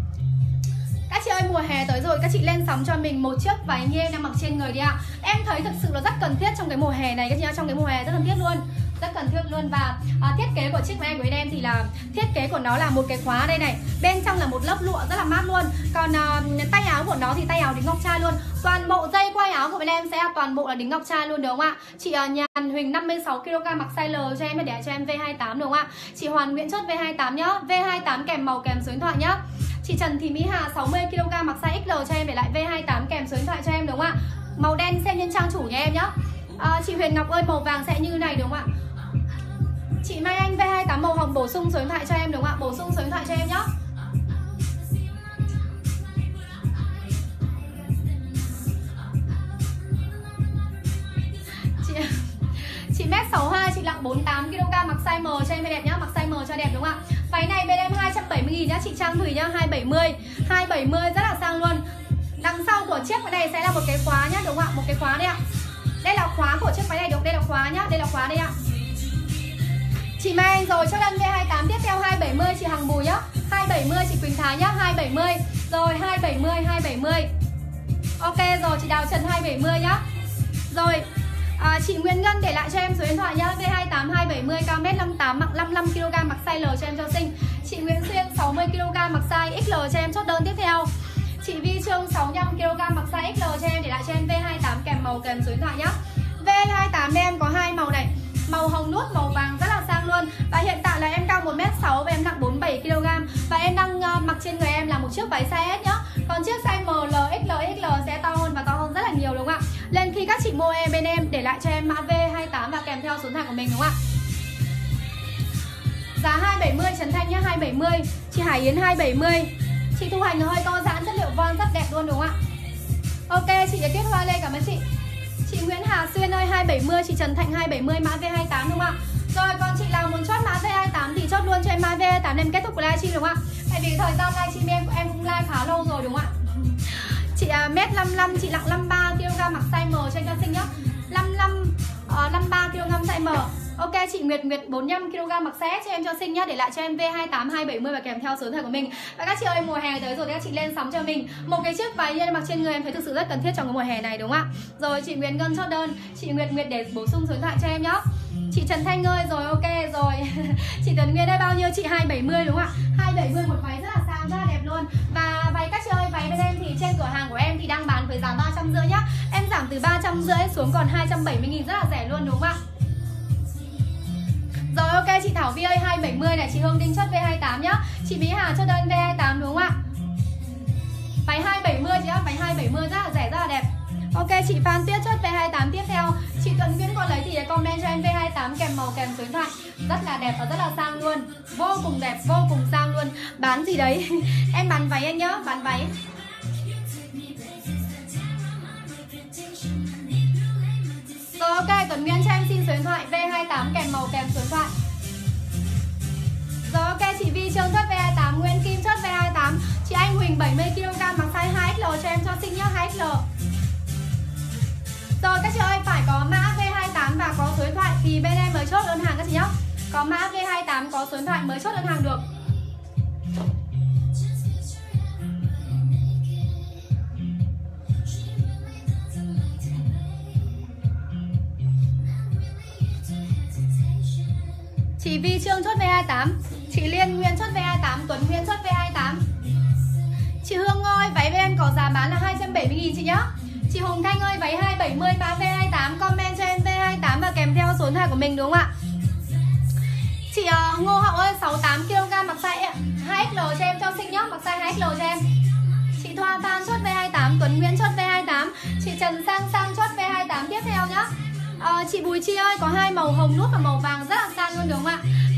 [SPEAKER 1] Các chị ơi, mùa hè tới rồi, các chị lên sóng cho mình một chiếc váy như em đang mặc trên người đi ạ. Em thấy thực sự là rất cần thiết trong cái mùa hè này các chị ạ, trong cái mùa hè rất cần thiết luôn. Rất cần thiết luôn. Và à, thiết kế của chiếc váy của bên em thì là thiết kế của nó là một cái khóa đây này, bên trong là một lớp lụa rất là mát luôn. Còn à, tay áo của nó thì tay áo đính ngọc trai luôn. Toàn bộ dây quai áo của bên em sẽ toàn bộ là đính ngọc trai luôn đúng không ạ? Chị à, Nhàn Huỳnh năm mươi sáu ki lô gam mặc size L cho em, để cho em V hai tám đúng không ạ? Chị Hoàn Nguyễn chốt V hai tám nhá, V hai tám kèm màu kèm số điện thoại nhá. Chị Trần Thị Mỹ Hà sáu mươi ki lô gam mặc size ích lờ cho em, để lại V hai tám kèm số điện thoại cho em đúng không ạ? Màu đen xem trên trang chủ nhà em nhá. À, chị Huyền Ngọc ơi, màu vàng sẽ như này đúng không ạ? Chị Mai Anh V hai tám màu hồng bổ sung số điện thoại cho em đúng không ạ? Bổ sung số điện thoại cho em nhá. bốn mươi tám ki lô gam mặc size M cho em đẹp nhá, mặc size M cho đẹp đúng không ạ? Váy này bên em hai trăm bảy mươi nghìn nhá, chị Trang Thủy nhá, hai trăm bảy mươi. hai trăm bảy mươi rất là sang luôn. Đằng sau của chiếc váy này sẽ là một cái khóa nhá, đúng không ạ? Một cái khóa đây ạ. Đây là khóa của chiếc váy này, được, đây là khóa nhá, đây là khóa đây ạ. Chị Mai Anh rồi, cho đơn V hai mươi tám tiếp theo hai trăm bảy mươi chị Hằng Bùi nhá. hai trăm bảy mươi chị Quỳnh Thái nhá, hai trăm bảy mươi. Rồi hai trăm bảy mươi, hai trăm bảy mươi. Ok rồi, chị Đào Trần hai trăm bảy mươi nhá. Rồi à, chị Nguyễn Ngân để lại cho em số điện thoại nhá, V hai mươi tám hai trăm bảy mươi, cao mét năm mươi tám, nặng năm mươi lăm ki lô gam, mặc size L cho em cho xinh. Chị Nguyễn Xuyên sáu mươi ki lô gam, mặc size ích lờ cho em, chốt đơn tiếp theo. Chị Vi Trương sáu mươi lăm ki lô gam, mặc size ích lờ cho em, để lại cho em V hai mươi tám kèm màu kèm số điện thoại nhá. V hai mươi tám em có hai màu này, màu hồng nút, màu vàng rất là sang luôn. Và hiện tại là em cao một mét sáu và em nặng bốn mươi bảy ki lô gam. Và em đang uh, mặc trên người em là một chiếc váy size S nhá. Còn chiếc size M, L, ích lờ, ích lờ sẽ to hơn và to hơn rất là nhiều đúng không ạ? Nên khi các chị mua em bên em để lại cho em mã V hai mươi tám và kèm theo số điện thoại của mình đúng không ạ? Giá hai trăm bảy mươi Trần Thanh nhá, hai trăm bảy mươi. Chị Hải Yến hai trăm bảy mươi. Chị Thu Hành hơi co giãn, chất liệu von rất đẹp luôn đúng không ạ? Ok, chị Tuyết Hoa Lê cảm ơn chị. Chị Nguyễn Hà Xuyên ơi hai trăm bảy mươi, chị Trần Thạnh hai trăm bảy mươi, mã V hai mươi tám đúng không ạ? Rồi còn chị nào muốn chốt mã V hai mươi tám thì chốt luôn cho em mã V hai mươi tám em kết thúc livestream đúng không ạ? Tại vì thời gian livestream em em cũng live khá lâu rồi đúng không ạ? Chị uh, mét năm mươi lăm, chị nặng năm mươi ba ki lô gam, mặc size M cho em cho xinh nhá. năm mươi lăm uh, năm mươi ba ki lô gam size M. Ok, chị Nguyệt Nguyệt bốn mươi lăm ki lô gam mặc size S cho em cho xinh nhá, để lại cho em V hai mươi tám hai trăm bảy mươi và kèm theo số điện thoại của mình. Và các chị ơi, mùa hè tới rồi thì các chị lên sắm cho mình một cái chiếc váy em mặc trên người, em thấy thực sự rất cần thiết trong cái mùa hè này đúng không ạ? Rồi chị Nguyễn Ngân chốt đơn, chị Nguyệt Nguyệt để bổ sung số điện thoại cho em nhá. Chị Trần Thanh ơi, rồi ok rồi. Chị Tuấn Nguyên đây bao nhiêu? Chị hai trăm bảy mươi đúng không ạ? hai trăm bảy mươi một váy rất là sang, rất là đẹp luôn. Và váy các chị ơi, váy bên em thì trên cửa hàng của em thì đang bán với giá ba trăm rưỡi nhá. Em giảm từ ba trăm rưỡi xuống còn hai trăm bảy mươi nghìn, rất là rẻ luôn đúng không ạ? Rồi ok, chị Thảo Vi ơi hai trăm bảy mươi này, chị Hương Đinh chốt V hai mươi tám nhá. Chị Mỹ Hà chốt đơn V hai mươi tám đúng không ạ? Váy hai trăm bảy mươi chị ạ, váy hai trăm bảy mươi rất là rẻ, rất là đẹp. Ok, chị Phan Tuyết chốt V hai mươi tám tiếp theo. Chị Tuấn Nguyễn có lấy thì comment cho em V hai mươi tám kèm màu kèm số điện thoại. Rất là đẹp và rất là sang luôn. Vô cùng đẹp, vô cùng sang luôn. Bán gì đấy? Em bán váy anh nhá, bán váy. Rồi ok, Tuấn Nguyễn cho em xin số điện thoại V hai mươi tám kèm màu kèm số điện thoại. Rồi ok, chị Vi Trương chốt V hai mươi tám, Nguyễn Kim chốt V hai mươi tám. Chị Anh Huỳnh bảy mươi ki lô gam, mặc size hai ích lờ cho em cho xinh nhá, hai ích lờ. Rồi các chị ơi, phải có mã V hai mươi tám và có số điện thoại thì bên em mới chốt đơn hàng các chị nhá. Có mã V hai mươi tám có số điện thoại mới chốt đơn hàng được. Chị Vi Trương chốt V hai mươi tám, chị Liên Nguyên chốt V hai mươi tám, Tuấn Nguyên chốt V hai mươi tám. Chị Hương ơi, váy bên em có giá bán là hai trăm bảy mươi nghìn chị nhá. Chị Hồng Thanh ơi, váy hai trăm bảy mươi mã V hai mươi tám, comment cho em V hai mươi tám và kèm theo số điện thoại của mình đúng không ạ? Chị uh, Ngô Hậu ơi, sáu mươi tám ki lô gam, mặc size hai ích lờ cho em cho xinh nhá, mặc size hai ích lờ cho em. Chị Thoa Phan chốt V hai mươi tám, Tuấn Nguyễn chốt V hai mươi tám, chị Trần Sang Sang chốt V hai mươi tám tiếp theo nhá. Uh, chị Bùi Chi ơi, có hai màu hồng nút và màu vàng rất là sang luôn đúng không ạ?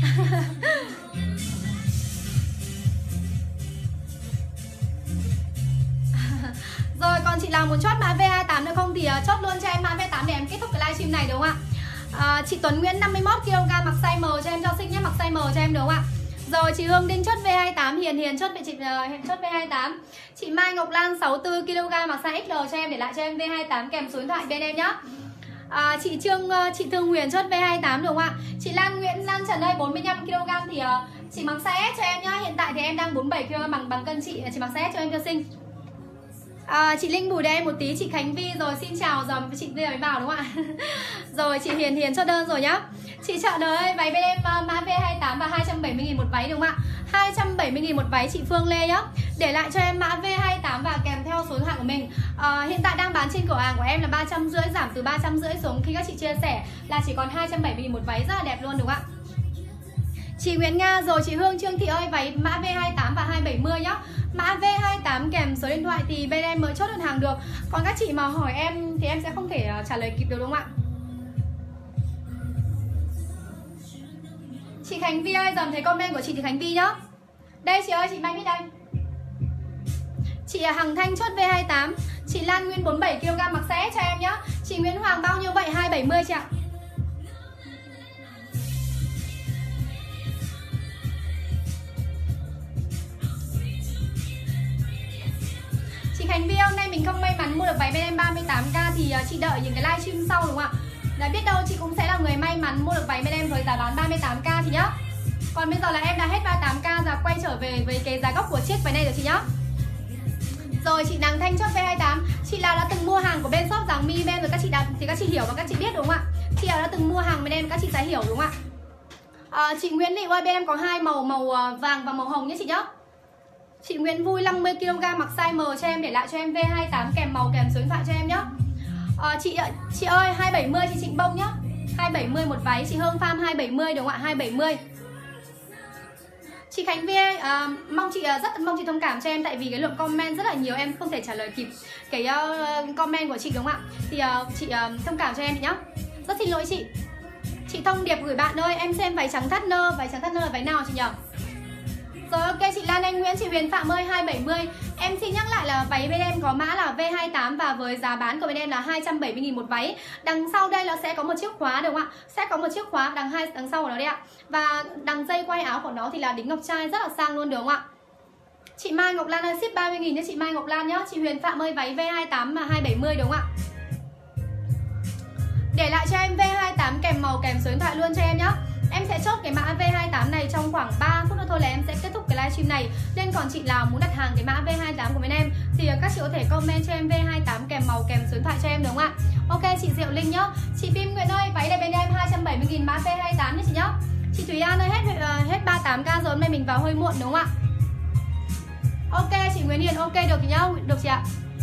[SPEAKER 1] Rồi còn chị nào muốn chốt mã V hai mươi tám được không thì uh, chốt luôn cho em mã V hai mươi tám để em kết thúc cái livestream này đúng không ạ? Uh, chị Tuấn Nguyễn năm mươi mốt ki lô gam, mặc size M cho em cho xinh nhé, mặc size M cho em đúng không ạ? Rồi chị Hương Đinh chốt V hai mươi tám, Hiền Hiền chốt chị uh, chốt V hai mươi tám. Chị Mai Ngọc Lan sáu mươi tư ki lô gam, mặc size ích lờ cho em, để lại cho em V hai mươi tám kèm số điện thoại bên em nhá. À, chị Trương, chị Thương Huyền chốt V hai mươi tám đúng không ạ? Chị Lan Nguyễn Lan Trần ơi bốn mươi lăm ki lô gam thì uh, chị mặc size S cho em nhá. Hiện tại thì em đang bốn mươi bảy ki lô gam bằng bằng cân chị, chị mặc size S cho em cho xinh. À, chị Linh Bùi đây em một tí, chị Khánh Vi rồi xin chào rồi chị bây giờ mới vào đúng không ạ? Rồi chị Hiền Hiền chốt đơn rồi nhá. Chị Chợ Đời ơi, váy bên em uh, mã V hai mươi tám và hai trăm bảy mươi nghìn một váy đúng không ạ? hai trăm bảy mươi nghìn một váy chị Phương Lê nhá. Để lại cho em mã V hai mươi tám và kèm theo số điện thoại của mình. uh, Hiện tại đang bán trên cửa hàng của em là ba trăm rưỡi, giảm từ ba trăm rưỡi xuống khi các chị chia sẻ là chỉ còn hai trăm bảy mươi nghìn một váy, rất là đẹp luôn đúng không ạ? Chị Nguyễn Nga rồi chị Hương Trương Thị ơi, váy mã V hai mươi tám và hai trăm bảy mươi nhá. Mã V hai mươi tám kèm số điện thoại thì bên em mới chốt đơn hàng được. Còn các chị mà hỏi em thì em sẽ không thể trả lời kịp được đúng không ạ? Chị Khánh Vi ơi, dần thấy comment của chị thì Khánh Vi nhá. Đây chị ơi, chị Mai biết đây. Chị Hằng Thanh chốt V hai mươi tám. Chị Lan Nguyên bốn mươi bảy ki lô gam, mặc size S cho em nhá. Chị Nguyễn Hoàng bao nhiêu vậy? hai trăm bảy mươi chị ạ. Khánh Vi hôm nay mình không may mắn mua được váy bên em ba mươi tám k thì chị đợi những cái livestream sau đúng không ạ? Đấy, biết đâu chị cũng sẽ là người may mắn mua được váy bên em với giá bán ba mươi tám k thì nhá. Còn bây giờ là em đã hết ba mươi tám k và quay trở về với cái giá gốc của chiếc váy này rồi chị nhá. Rồi chị Nàng Thanh chốt V hai tám. Chị nào đã từng mua hàng của bên shop Giáng My bên rồi các chị đã thì các chị hiểu và các chị biết đúng không ạ? Chị nào đã từng mua hàng bên em các chị sẽ hiểu đúng không ạ? À, chị Nguyễn Thị ơi, bên em có hai màu, màu vàng và màu hồng nhé chị nhá. Chị Nguyễn Vui năm mươi ki lô gam mặc size M cho em, để lại cho em V hai tám kèm màu kèm số điện thoại cho em nhá. À, chị chị ơi hai bảy mươi chị Trịnh Bông nhá. hai bảy mươi một váy, chị Hương Farm hai bảy mươi đúng không ạ? hai bảy mươi. Chị Khánh Vi à, mong chị rất mong chị thông cảm cho em tại vì cái lượng comment rất là nhiều, em không thể trả lời kịp cái uh, comment của chị đúng không ạ? Thì uh, chị uh, thông cảm cho em nhá. Rất xin lỗi chị. Chị thông điệp gửi bạn ơi, em xem váy trắng thắt nơ, váy trắng thắt nơ là váy nào chị nhỉ? Rồi ok, chị Lan Anh Nguyễn, chị Huyền Phạm ơi hai bảy mươi. Em xin nhắc lại là váy bên em có mã là V hai tám và với giá bán của bên em là hai trăm bảy mươi nghìn một váy. Đằng sau đây nó sẽ có một chiếc khóa đúng không ạ? Sẽ có một chiếc khóa đằng hai đằng sau của nó đây ạ. Và đằng dây quay áo của nó thì là đính ngọc trai rất là sang luôn đúng không ạ? Chị Mai Ngọc Lan ơi ship ba mươi nghìn nhé chị Mai Ngọc Lan nhá. Chị Huyền Phạm ơi váy V hai tám mà hai bảy mươi đúng không ạ? Để lại cho em V hai tám kèm màu kèm số điện thoại luôn cho em nhá. Em sẽ chốt cái mã V hai tám này trong khoảng ba phút nữa thôi là em sẽ kết thúc cái livestream này. Nên còn chị nào muốn đặt hàng cái mã V hai tám của bên em thì các chị có thể comment cho em V hai tám kèm màu kèm số điện thoại cho em đúng không ạ? Ok chị Diệu Linh nhá. Chị Pim Nguyễn ơi, váy này bên em hai trăm bảy mươi nghìn mã V hai tám nhé chị nhá. Chị Thúy An ơi hết uh, hết ba mươi tám k rồi, hôm nay mình vào hơi muộn đúng không ạ? Ok chị Nguyễn Hiền ok được thì nhá, được chị ạ.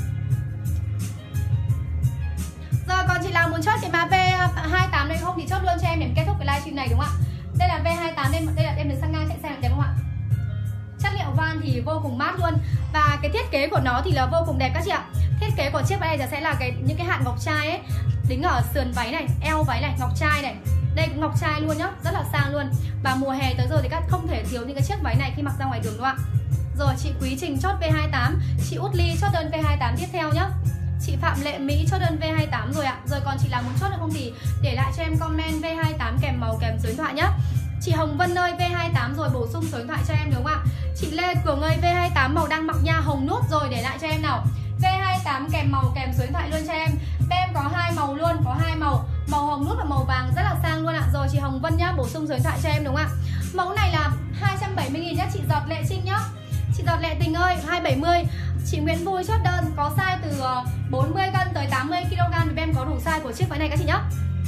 [SPEAKER 1] Rồi còn chị nào muốn chốt cái mã V hai tám này không thì chốt luôn cho em để kết thúc cái livestream này đúng không ạ? Đây là V hai tám, đây, đây là em đứng sang ngang chạy xe đẹp không ạ? Chất liệu van thì vô cùng mát luôn. Và cái thiết kế của nó thì là vô cùng đẹp các chị ạ. Thiết kế của chiếc váy này sẽ là cái những cái hạt ngọc trai ấy, đính ở sườn váy này, eo váy này, ngọc trai này. Đây cũng ngọc trai luôn nhá, rất là sang luôn. Và mùa hè tới rồi thì các không thể thiếu những cái chiếc váy này khi mặc ra ngoài đường đúng không ạ? Rồi chị Quý Trình chốt V hai tám, chị Út Ly chốt đơn V hai tám tiếp theo nhá. Chị Phạm Lệ Mỹ chốt đơn V hai tám rồi ạ. Rồi còn chị nào muốn chốt được không thì để lại cho em comment V hai tám kèm màu kèm số điện thoại nhá. Chị Hồng Vân ơi V hai tám rồi bổ sung số điện thoại cho em đúng không ạ? Chị Lê Cường ơi V hai tám màu đang mặc nha, hồng nút rồi để lại cho em nào. V hai tám kèm màu kèm số điện thoại luôn cho em. Bên em có hai màu luôn, có hai màu, màu hồng nút và màu vàng rất là sang luôn ạ. Rồi chị Hồng Vân nhá, bổ sung số điện thoại cho em đúng không ạ? Mẫu này là hai trăm bảy mươi nghìn nhá, chị Giọt Lệ Trinh nhá. Chị Giọt Lệ Tình ơi hai bảy mươi. Chị Nguyễn Vui chốt đơn có size từ bốn mươi cân tới tám mươi ki lô gam thì bên em có đủ size của chiếc váy này các chị nhá.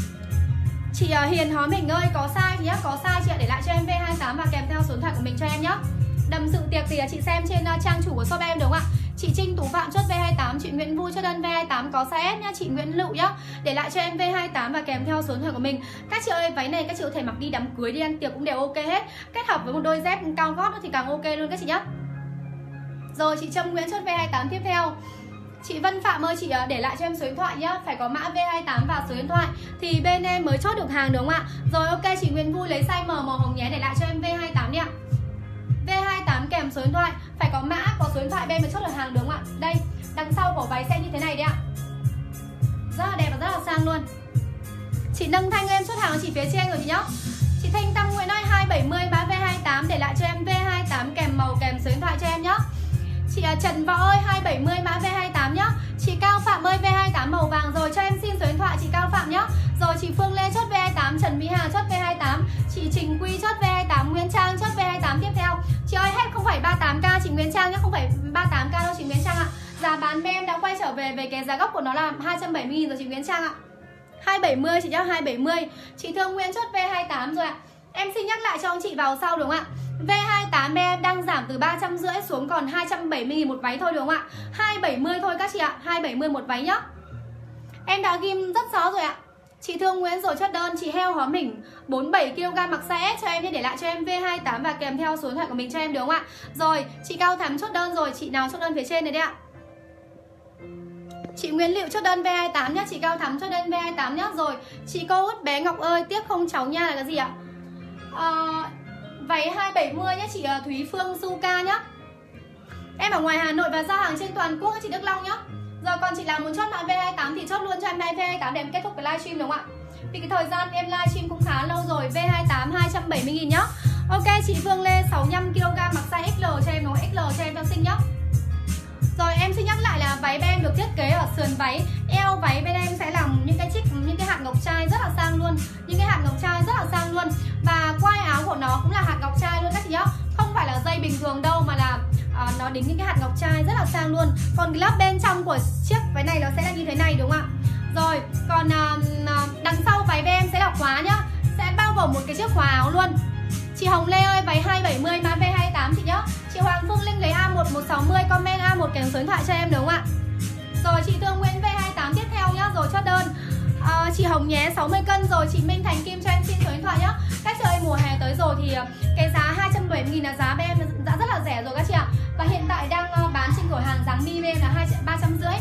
[SPEAKER 1] Chị Hiền Hó Mình ơi có size nhá, có size chị để lại cho em V hai tám và kèm theo số điện thoại của mình cho em nhá. Đầm sự tiệc thì chị xem trên trang chủ của shop em đúng không ạ? Chị Trinh Tú Phạm chốt V hai tám, chị Nguyễn Vui chốt đơn V hai tám có size S nhá, chị Nguyễn Lựu nhá. Để lại cho em V hai tám và kèm theo số điện thoại của mình. Các chị ơi, váy này các chị có thể mặc đi đám cưới, đi ăn tiệc cũng đều ok hết. Kết hợp với một đôi dép cao gót nữa thì càng ok luôn các chị nhá. Rồi chị Trâm Nguyễn chốt V hai tám tiếp theo. Chị Vân Phạm ơi, chị để lại cho em số điện thoại nhá. Phải có mã V hai tám và số điện thoại thì bên em mới chốt được hàng đúng không ạ? Rồi ok, chị Nguyễn Vui lấy size M màu hồng nhé, để lại cho em V hai tám đi ạ. V hai tám kèm số điện thoại, phải có mã, có số điện thoại bên mới chốt được hàng đúng không ạ? Đây, đằng sau của váy sẽ như thế này đấy ạ. Rất là đẹp và rất là sang luôn. Chị Nâng Thanh em chốt hàng chị phía trên rồi chị nhá. Chị Thanh Tâm Nguyễn ơi hai bảy mươi mã V hai tám, để lại cho em V hai tám kèm màu kèm số điện thoại cho em nhá. Chị Trần Võ ơi hai bảy mươi mã V hai tám nhá. Chị Cao Phạm ơi V hai tám màu vàng rồi, cho em xin số điện thoại chị Cao Phạm nhá. Rồi chị Phương Lê chốt V hai tám, Trần Mỹ Hà chốt V hai tám, chị Trình Quy chốt V hai tám, Nguyễn Trang chốt V hai tám tiếp theo. Chị ơi hết không phải ba mươi tám k chị Nguyễn Trang nhá, không phải ba mươi tám k đâu chị Nguyễn Trang ạ. Giá bán bên em đã quay trở về về cái giá gốc của nó là hai trăm bảy mươi nghìn rồi chị Nguyễn Trang ạ. hai bảy mươi chị nhá, hai bảy mươi. Chị Thương Nguyên chốt V hai tám rồi ạ. Em xin nhắc lại cho anh chị vào sau đúng không ạ? V hai tám bên em đang giảm từ ba trăm rưỡi xuống còn hai trăm bảy mươi nghìn một váy thôi đúng không ạ? hai bảy mươi thôi các chị ạ, hai bảy mươi một váy nhá. Em đã ghim rất rõ rồi ạ. Chị Thương Nguyễn rồi chốt đơn, chị Heo Hó Mình bốn mươi bảy ki lô gam mặc size S cho em, để lại cho em V hai tám và kèm theo số điện thoại của mình cho em đúng không ạ? Rồi, chị Cao Thắm chốt đơn rồi, chị nào chốt đơn phía trên này đấy ạ. Chị Nguyễn Liệu chốt đơn V hai tám nhá, chị Cao Thắm chốt đơn V hai tám nhá. Rồi, chị Cô Út Bé Ngọc ơi, tiếc không cháu nha là cái gì ạ? À, váy hai bảy mươi nhá, chị Thúy Phương Suka nhá. Em ở ngoài Hà Nội và giao hàng trên toàn quốc chị Đức Long nhá. Rồi còn chị nào muốn chốt mã V hai tám thì chốt luôn cho em V hai tám để em kết thúc cái livestream đúng không ạ? Vì cái thời gian em livestream cũng khá lâu rồi. V hai tám hai trăm bảy mươi nghìn nhá. Ok, chị Phương Lê sáu mươi lăm ki lô gam mặc size ích lờ cho em đúng không? ích lờ cho em cho xinh nhá. Rồi em xin nhắc lại là váy bên em được thiết kế ở sườn váy, eo váy bên em sẽ làm những cái chích, những cái hạt ngọc trai rất là sang luôn, những cái hạt ngọc trai rất là sang luôn. Và quai áo của nó cũng là hạt ngọc trai luôn các chị nhá, không phải là dây bình thường đâu mà là à, nó đính những cái hạt ngọc trai rất là sang luôn. Còn cái lớp bên trong của chiếc váy này nó sẽ là như thế này đúng không ạ? Rồi, còn à, đằng sau váy bên em sẽ là khóa nhá, sẽ bao gồm một cái chiếc khóa áo luôn. Chị Hồng Lê ơi, váy hai bảy mươi mã V hai tám chị nhá. Chị Hoàng Phương Linh lấy A một một sáu không comment A một kèm số điện thoại cho em đúng không ạ? Rồi chị Thương Nguyễn V hai tám tiếp theo nhá, rồi chốt đơn. À, chị Hồng nhé sáu mươi cân rồi, chị Minh Thành Kim cho em xin số điện thoại nhá. Các chị ơi, mùa hè tới rồi thì cái giá hai trăm bảy mươi nghìn là giá bên em đã rất là rẻ rồi các chị ạ. Và hiện tại đang bán trên cửa hàng dáng mi bên em là ba trăm rưỡi.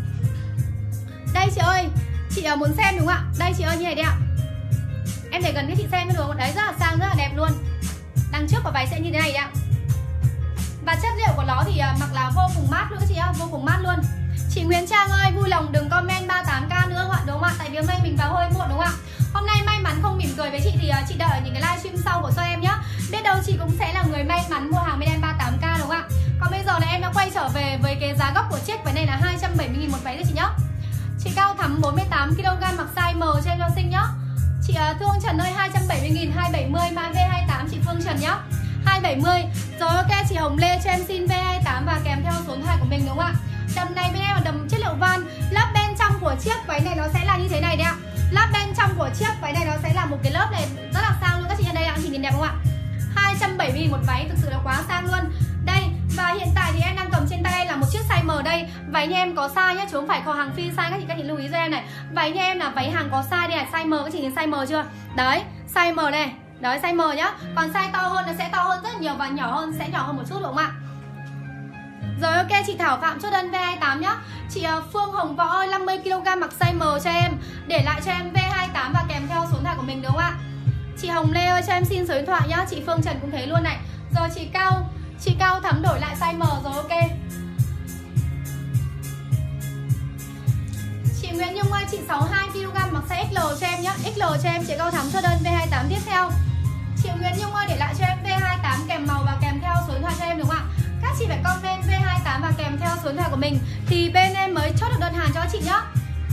[SPEAKER 1] Đây chị ơi, chị muốn xem đúng không ạ? Đây chị ơi, như này đây ạ. Em để gần cái chị xem mới được, đấy rất là sang, rất là đẹp luôn. Đằng trước của váy sẽ như thế này đấy ạ. Và chất liệu của nó thì mặc là vô cùng mát nữa chị ạ, vô cùng mát luôn. Chị Nguyễn Trang ơi, vui lòng đừng comment ba mươi tám k nữa ạ, đúng không ạ? Tại vì hôm nay mình vào hơi muộn đúng không ạ? Hôm nay may mắn không mỉm cười với chị thì chị đợi những cái livestream sau của cho em nhá. Biết đâu chị cũng sẽ là người may mắn mua hàng bên em ba mươi tám k đúng không ạ? Còn bây giờ là em đã quay trở về với cái giá gốc của chiếc váy này là hai trăm bảy mươi nghìn một váy đấy chị nhá. Chị Cao Thắm bốn mươi tám ki lô gam mặc size M cho em cho xinh nhá. Chị Thương Trần ơi, hai trăm bảy mươi nghìn hai trăm bảy mươi mã V hai tám chị Phương Trần nhá. hai trăm bảy mươi. Rồi ok, chị Hồng Lê cho em xin V hai tám và kèm theo số điện thoại của mình đúng không ạ? Đầm này bên em là đầm chất liệu van. Lớp bên trong của chiếc váy này nó sẽ là như thế này đấy ạ. Lớp bên trong của chiếc váy này nó sẽ là một cái lớp này rất là sang luôn các chị nhân đây ạ. Chị nhìn đẹp không ạ? hai trăm bảy mươi nghìn một váy, thực sự là quá sang luôn. Đây, và hiện tại thì em đang cầm trên tay là một chiếc size M đây. Váy nhà em có size nhá, chứ không phải kho hàng phi size, các chị các chị lưu ý cho em này. Váy nhà em là váy hàng có size đây này, size M, các chị nhìn size M chưa? Đấy, size M này. Đấy, size M nhá. Còn size to hơn nó sẽ to hơn rất nhiều và nhỏ hơn sẽ nhỏ hơn một chút đúng không ạ? Rồi ok, chị Thảo Phạm chốt đơn V hai tám nhá. Chị Phương Hồng Võ ơi, năm mươi ki lô gam mặc size M cho em. Để lại cho em V hai tám và kèm theo số điện thoại của mình đúng không ạ? Chị Hồng Lê ơi, cho em xin số điện thoại nhá. Chị Phương Trần cũng thế luôn này. Rồi chị Cao, chị Cao Thắm đổi lại size M rồi ok. Chị Nguyễn Nhung ơi, chị sáu mươi hai ki lô gam mặc size X L cho em nhá. X L cho em, chị Cao Thắm chốt đơn V hai tám tiếp theo. Chị Nguyễn Nhung ơi, để lại cho em V hai tám kèm màu và kèm theo số điện thoại cho em đúng không ạ? Các chị phải comment V hai tám và kèm theo số điện thoại của mình thì bên em mới chốt được đơn hàng cho chị nhá.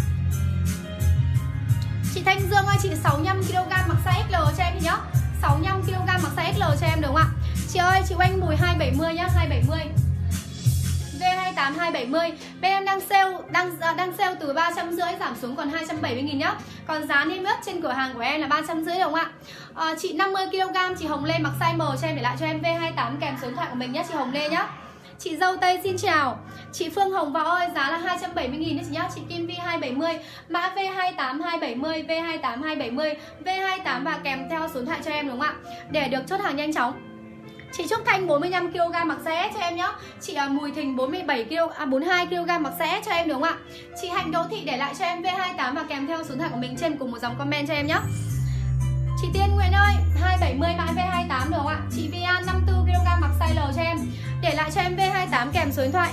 [SPEAKER 1] Chị Thanh Dương ơi, chị sáu mươi lăm ki lô gam mặc size X L cho em nhá. sáu mươi lăm ki lô gam mặc size X L cho em đúng không ạ? Chị ơi, chị Oanh Bùi hai trăm bảy mươi nhá, hai trăm bảy mươi. V hai tám hai trăm bảy mươi. Bên em đang sale đang đang sale từ ba trăm rưỡi giảm xuống còn hai trăm bảy mươi nghìn nhá. Còn giá niêm yết trên cửa hàng của em là ba trăm rưỡi đúng không ạ? À, chị năm mươi ki lô gam, chị Hồng Lê mặc size M cho em, để lại cho em V hai tám kèm số điện thoại của mình nhá chị Hồng Lê nhá. Chị Dâu Tây xin chào. Chị Phương Hồng Võ ơi, giá là hai trăm bảy mươi nghìn đấy chị nhá. Chị Kim Vi hai trăm bảy mươi, mã V hai tám hai trăm bảy mươi, V hai tám hai trăm bảy mươi, V hai tám và kèm theo số điện thoại cho em đúng không ạ? Để được chốt hàng nhanh chóng. Chị Trúc Thanh bốn mươi lăm ki lô gam mặc size S cho em nhá. Chị uh, Mùi Thìn bốn mươi bảy ki lô gam, à, bốn mươi hai ki lô gam mặc size S cho em đúng không ạ? Chị Hạnh Đỗ Thị để lại cho em V hai tám và kèm theo số điện thoại của mình trên cùng một dòng comment cho em nhá. Chị Tiên Nguyễn ơi, hai trăm bảy mươi mã V hai tám được không ạ? Chị Vi An năm mươi tư ki lô gam mặc size L cho em, để lại cho em V hai tám kèm số điện thoại.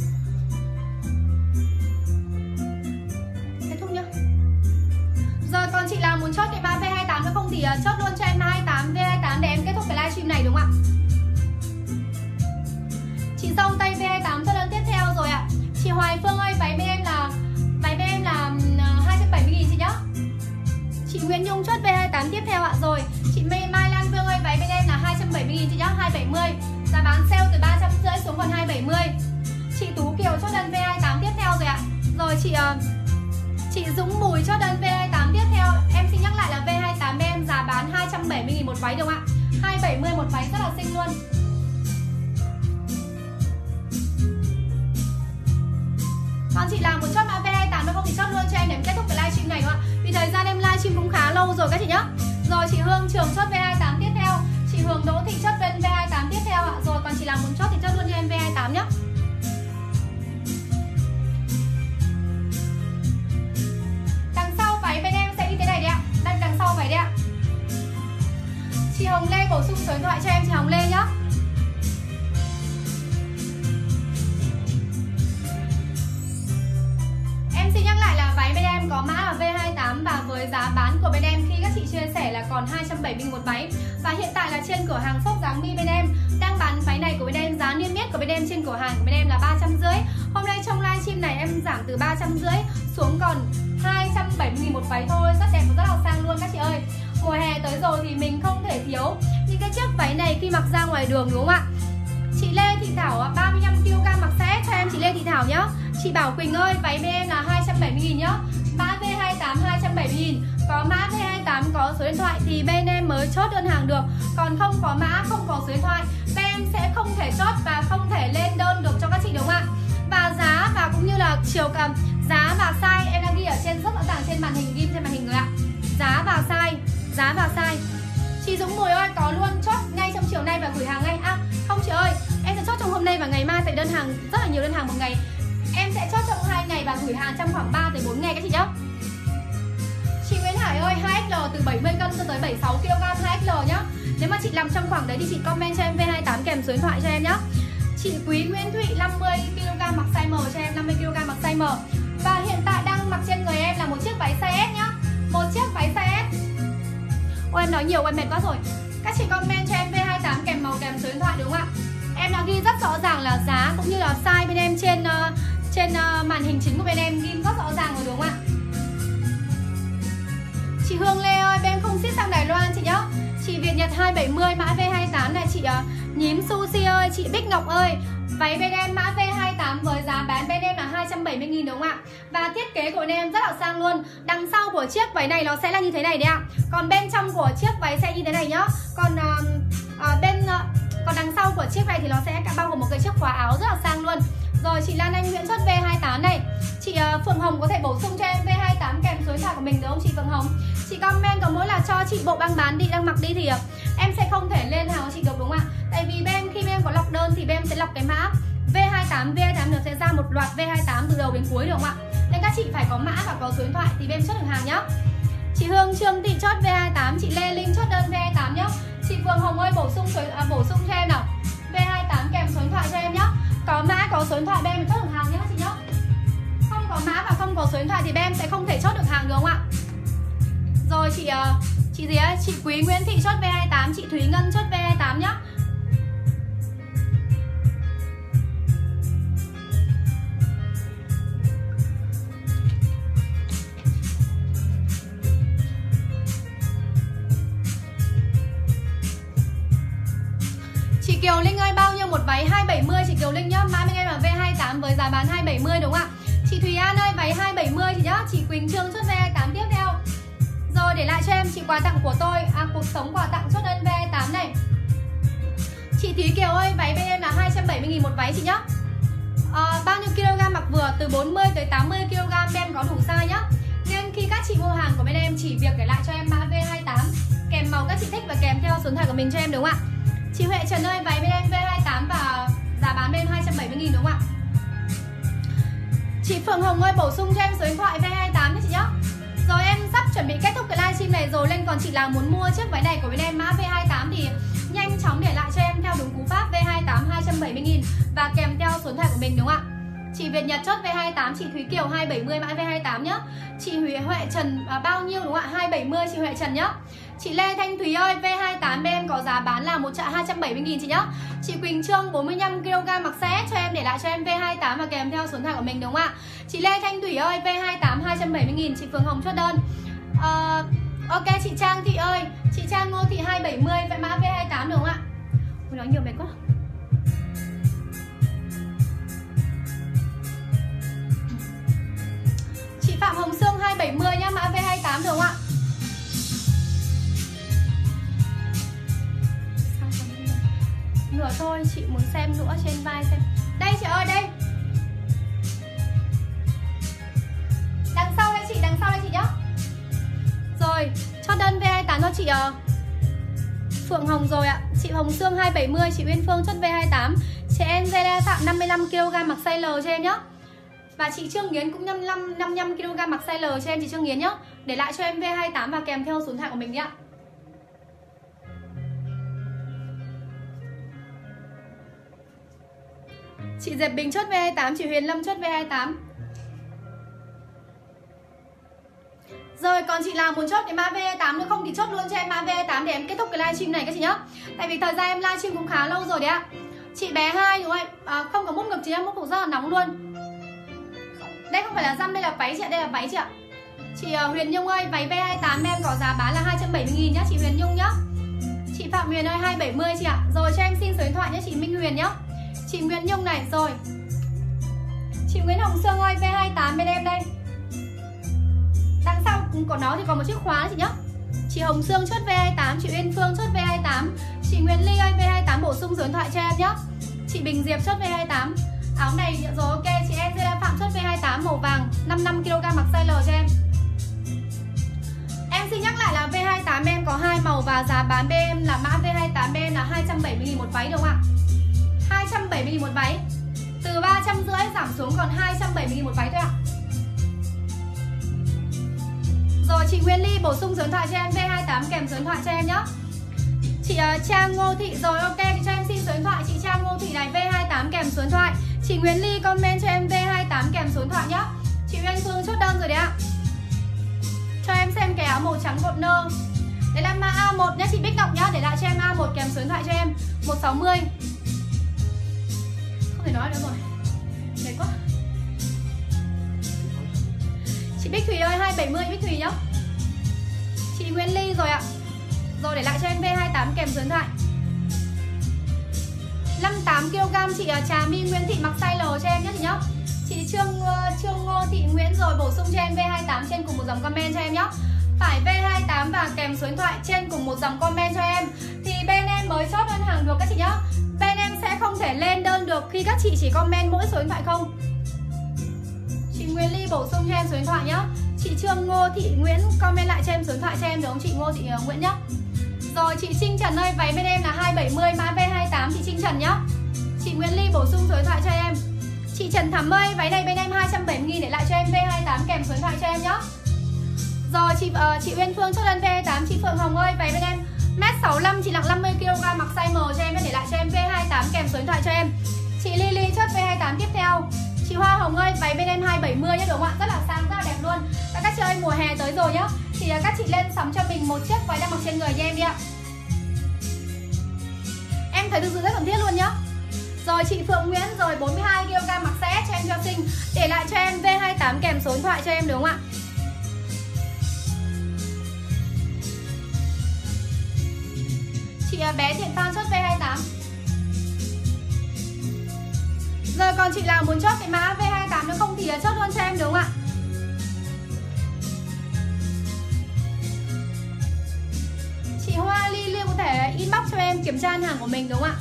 [SPEAKER 1] Kết thúc nhá. Rồi còn chị nào muốn chốt cái ba V hai tám nữa không thì uh, chốt luôn cho em hai tám V hai tám để em kết thúc cái livestream này đúng không ạ? Chị Dâu Tây V hai tám chốt đơn tiếp theo rồi ạ. Chị Hoài Phương ơi, váy bên em là váy bên em là uh, hai trăm bảy mươi nghìn chị nhá. Chị Nguyễn Nhung chốt V hai tám tiếp theo ạ. Rồi chị Mai Lan Phương ơi, váy bên em là hai trăm bảy mươi nghìn chị nhá, hai trăm bảy mươi. Giá bán sale từ ba trăm rưỡi xuống còn hai trăm bảy mươi. Chị Tú Kiều chốt đơn V hai tám tiếp theo rồi ạ. Rồi chị uh, chị Dũng Bùi chốt đơn V hai tám tiếp theo. Em xin nhắc lại là V hai tám bên em giá bán hai trăm bảy mươi nghìn một váy đúng không ạ? hai trăm bảy mươi một váy rất là xinh luôn. Còn chị nào muốn chốt mã V hai tám nữa không thì chốt luôn cho em để em kết thúc cái livestream này đúng không ạ? Vì thời gian em livestream cũng khá lâu rồi các chị nhá. Rồi chị Hương Trường chốt V hai tám tiếp theo. Chị Hương Đỗ Thị chốt V hai tám tiếp theo ạ. Rồi còn chị nào muốn chốt thì chốt luôn cho em V hai tám nhá. Đằng sau váy bên em sẽ như thế này đấy ạ. Đây đằng sau váy đấy ạ. Chị Hồng Lê bổ sung số điện thoại cho em chị Hồng Lê nhá. Em xin nhắc lại là váy bên em có mã là V hai tám và với giá bán của bên em khi các chị chia sẻ là còn hai trăm bảy mươi nghìn một váy. Và hiện tại là trên cửa hàng shop dáng mi bên em đang bán váy này của bên em, giá niêm yết của bên em trên cửa hàng của bên em là ba trăm rưỡi. Hôm nay trong livestream này em giảm từ ba trăm rưỡi xuống còn hai trăm bảy mươi nghìn một váy thôi. Rất đẹp và rất là sang luôn các chị ơi. Mùa hè tới rồi thì mình không thể thiếu những cái chiếc váy này khi mặc ra ngoài đường, đúng không ạ? Chị Lê Thị Thảo ba mươi lăm ki lô gam mặc size S cho em chị Lê Thị Thảo nhá. Chị Bảo Quỳnh ơi, váy bên em là hai trăm bảy mươi nghìn nhá. Mã V hai tám hai trăm bảy mươi nghìn. Có mã V hai tám có số điện thoại thì bên em mới chốt đơn hàng được. Còn không có mã, không có số điện thoại, bên em sẽ không thể chốt và không thể lên đơn được cho các chị, đúng không ạ? Và giá và cũng như là chiều cầm, giá và size em đang ghi ở trên rất rõ ràng trên màn hình, ghi trên màn hình rồi ạ. Giá và size, giá và size. Chị Dũng Mùi ơi, có luôn chốt ngay trong chiều nay và gửi hàng ngay. À không chị ơi, em sẽ chốt trong hôm nay và ngày mai, tại đơn hàng rất là nhiều đơn hàng một ngày. Em sẽ chốt trong hai ngày và gửi hàng trong khoảng ba tới bốn ngày các chị nhé. Chị Nguyễn Hải ơi, hai X L từ bảy mươi cân cho tới bảy mươi sáu ki lô gam hai X L nhá. Nếu mà chị nằm trong khoảng đấy thì chị comment cho em V hai tám kèm số điện thoại cho em nhá. Chị Quý Nguyễn Thụy năm mươi ki lô gam mặc size M cho em, năm mươi ki lô gam mặc size M. Và hiện tại đang mặc trên người em là một chiếc váy size S nhá. Một chiếc váy size S. Ôi em nói nhiều em mệt quá rồi. Các chị comment cho em V hai tám kèm màu kèm số điện thoại, đúng không ạ? Em đã ghi rất rõ ràng là giá cũng như là size bên em trên uh, trên uh, màn hình chính của bên em ghi rất rõ ràng rồi, đúng không ạ? Chị Hương Lê ơi, bên em không ship sang Đài Loan chị nhá. Chị Việt Nhật hai bảy mươi mã V hai tám này. Chị uh, Nhím Sushi ơi, chị Bích Ngọc ơi, váy bên em mã V hai tám với giá bán bên em là hai trăm bảy mươi nghìn, đúng không ạ? Và thiết kế của bên em rất là sang luôn. Đằng sau của chiếc váy này nó sẽ là như thế này đấy ạ. Còn bên trong của chiếc váy sẽ như thế này nhá. Còn uh, uh, bên uh, còn đằng sau của chiếc này thì nó sẽ bao gồm một cái chiếc khóa áo rất là sang luôn. Rồi chị Lan Anh Nguyễn chốt V hai tám này. Chị uh, Phượng Hồng có thể bổ sung cho em V hai tám kèm số điện thoại của mình được không chị Phượng Hồng? Chị comment có mỗi là cho chị bộ băng bán đi, đang mặc đi thì uh, em sẽ không thể lên hàng của chị được, đúng không ạ? Tại vì bên em khi bên em có lọc đơn thì bên em sẽ lọc cái mã V hai tám, V hai tám được sẽ ra một loạt V hai tám từ đầu đến cuối, được không ạ? Nên các chị phải có mã và có số điện thoại thì bên em chốt được hàng nhá. Chị Hương Trương Thị chốt V hai tám, chị Lê Linh chốt đơn V hai tám nhá. Chị Phương Hồng ơi bổ sung số, à, bổ sung cho em nào V hai tám kèm số điện thoại cho em nhá. Có mã có số điện thoại bên em chốt được hàng nhá chị nhá. Không có mã và không có số điện thoại thì bên em sẽ không thể chốt được hàng, được không ạ? Rồi chị uh, chị gì ấy, chị Quý Nguyễn Thị chốt V hai tám, chị Thúy Ngân chốt V hai tám nhá. Chị Kiều Linh ơi, bao nhiêu một váy? Hai bảy mươi chị Kiều Linh nhá. Mã bên em là V hai tám với giá bán hai bảy mươi, đúng không ạ? Chị Thùy An ơi, váy hai bảy mươi chị nhá. Chị Quỳnh Trương chốt V hai tám tiếp theo. Rồi để lại cho em chị quà tặng của tôi, à cuộc sống quà tặng chốt đơn V hai tám này. Chị Thúy Kiều ơi, váy bên em là hai trăm bảy mươi nghìn một váy chị nhá. À, bao nhiêu kg mặc vừa? Từ bốn mươi tới tám mươi ki lô gam bên em có đủ size nhá. Nên khi các chị mua hàng của bên em chỉ việc để lại cho em mã V hai tám kèm màu các chị thích và kèm theo số điện thoại của mình cho em, đúng không ạ? Chị Huệ Trần ơi, váy bên em V hai tám và giá bán bên em hai trăm bảy mươi nghìn, đúng không ạ? Chị Phượng Hồng ơi, bổ sung cho em số điện thoại V hai tám nhé chị nhá. Rồi em sắp chuẩn bị kết thúc cái livestream này rồi, nên còn chị nào muốn mua chiếc váy này của bên em mã V hai tám thì nhanh chóng để lại cho em theo đúng cú pháp V hai tám hai trăm bảy mươi nghìn và kèm theo số điện thoại của mình, đúng không ạ? Chị Việt Nhật chốt V hai tám, chị Thúy Kiều hai bảy mươi mã V hai tám nhá. Chị Huệ Trần à, bao nhiêu đúng không ạ? hai bảy mươi chị Huệ Trần nhá. Chị Lê Thanh Thúy ơi, V hai tám bên em có giá bán là một hai trăm bảy mươi nghìn chị nhá. Chị Quỳnh Trương bốn mươi lăm ki lô gam mặc size S cho em, để lại cho em V hai tám và kèm theo số điện thoại của mình, đúng không ạ? Chị Lê Thanh Thủy ơi, V hai tám hai trăm bảy mươi nghìn, chị Phương Hồng chốt đơn. uh, Ok chị Trang Thị ơi, chị Trang Ngô Thị hai bảy mươi vậy mã V hai tám, được không ạ? Ôi, nói nhiều mệt quá. Chị Phạm Hồng Sương hai bảy mươi nhá, mã V hai tám, được không ạ? Nửa thôi, chị muốn xem nữa trên vai xem. Đây chị ơi, đây. Đằng sau đây chị, đằng sau đây chị nhá. Rồi, cho đơn V hai tám cho chị uh, Phượng Hồng rồi ạ. Chị Hồng Sương hai bảy mươi, chị Uyên Phương chốt V hai tám. Chị Angela Phạm năm mươi lăm ki lô gam mặc size L cho em nhá. Và chị Trương Nghiến cũng năm mươi lăm, năm mươi lăm ki lô gam mặc size L cho em chị Trương Nghiến nhá. Để lại cho em V hai tám và kèm theo số điện thoại của mình đi ạ. Chị Diệp Bình chốt V hai tám, chị Huyền Lâm chốt V hai tám. Rồi còn chị nào muốn chốt cái mã V hai tám nữa không thì chốt luôn cho em mã V hai tám để em kết thúc cái livestream này các chị nhá. Tại vì thời gian em livestream cũng khá lâu rồi đấy ạ. Chị bé hai đúng không ạ? À, không có mút ngực chị em, mút cũng rất là nóng luôn. Đây không phải là dăm, đây là váy chị ạ, đây là váy chị ạ. Chị uh, Huyền Nhung ơi, váy V hai tám em có giá bán là hai trăm bảy mươi nghìn nhá chị Huyền Nhung nhá. Chị Phạm Huyền ơi hai trăm bảy mươi chị ạ. Rồi cho em xin số điện thoại nhé chị Minh Huyền nhá. Chị Nguyễn Nhung này, rồi. Chị Nguyễn Hồng Sương ơi, V hai tám bên em đây. Đằng sau của nó thì còn một chiếc khóa chị nhá. Chị Hồng Sương chốt V hai tám, chị Uyên Phương chốt V hai tám. Chị Nguyễn Ly ơi, V hai tám bổ sung số điện thoại cho em nhá. Chị Bình Diệp chốt V hai tám. Áo này rồi ok, chị em Zela Phạm chốt V hai tám màu vàng năm mươi lăm ki lô gam mặc size L cho em. Em xin nhắc lại là V hai tám em có hai màu và giá bán bên em là mã V hai tám bên em là hai trăm bảy mươi nghìn một váy đúng không ạ? hai trăm bảy mươi nghìn một váy. Từ ba trăm rưỡi giảm xuống còn hai trăm bảy mươi nghìn một váy thôi ạ. Rồi chị Nguyên Ly bổ sung số điện thoại cho em V hai tám kèm số điện thoại cho em nhé. Chị uh, Trang Ngô Thị rồi ok thì cho em xin số điện thoại chị Trang Ngô Thị này V hai tám kèm số điện thoại. Chị Nguyễn Ly comment cho em V hai tám kèm số điện thoại nhé. Chị Uyên Phương chốt đơn rồi đấy ạ. Cho em xem cái áo màu trắng cột nơ. Đấy là mã A một nhá chị Bích Ngọc nhá, để lại cho em A một kèm số điện thoại cho em một sáu mươi. Không thể nói nữa rồi. Mệt quá. Chị Bích Thùy ơi hai trăm bảy mươi Bích Thùy nhá. Chị Nguyễn Ly rồi ạ. Rồi để lại cho em V hai tám kèm số điện thoại. năm mươi tám ki lô gam chị Trà My Nguyễn Thị mặc size L cho em nhé chị nhá. Chị Trương Trương Ngô Thị Nguyễn rồi bổ sung cho em V hai tám trên cùng một dòng comment cho em nhé. Phải V hai tám và kèm số điện thoại trên cùng một dòng comment cho em thì bên em mới chốt đơn hàng được các chị nhá. Bên em sẽ không thể lên đơn được khi các chị chỉ comment mỗi số điện thoại không. Chị Nguyễn Ly bổ sung cho em số điện thoại nhá. Chị Trương Ngô Thị Nguyễn comment lại cho em số điện thoại cho em được không chị Ngô Thị uh, Nguyễn nhá. Rồi chị Trinh Trần ơi, váy bên em là hai trăm bảy mươi mã V hai tám chị Trinh Trần nhá. Chị Nguyễn Ly bổ sung số điện thoại cho em. Chị Trần Thắm ơi, váy này bên em hai trăm bảy mươi nghìn để lại cho em V hai tám kèm số điện thoại cho em nhá. Rồi chị uh, chị Uyên Phương chốt đơn V hai tám. Chị Phượng Hồng ơi, váy bên em mét sáu mươi lăm chị nặng năm mươi ki lô gam mặc size M cho em để lại cho em V hai tám kèm số điện thoại cho em. Chị Lily chốt V hai tám tiếp theo. Chị Hoa Hồng ơi, váy bên em hai trăm bảy mươi nhá đúng không ạ? Rất là sang, rất là đẹp luôn. Các các chị ơi, mùa hè tới rồi nhá. Thì uh, các chị lên sắm cho mình một chiếc váy đang mặc trên người cho em đi ạ. Em thấy thực sự rất cần thiết luôn nhá. Rồi chị Phượng Nguyễn rồi bốn mươi hai ki lô gam mặc size S cho em cho xinh. Để lại cho em V hai tám kèm số điện thoại cho em đúng không ạ? Chị bé Thiện Phan chốt V hai tám. Rồi còn chị nào muốn chốt cái mã V hai tám nữa không thì chốt luôn cho em đúng không ạ? Chị Hoa Ly Ly có thể inbox cho em kiểm tra hàng của mình đúng không ạ?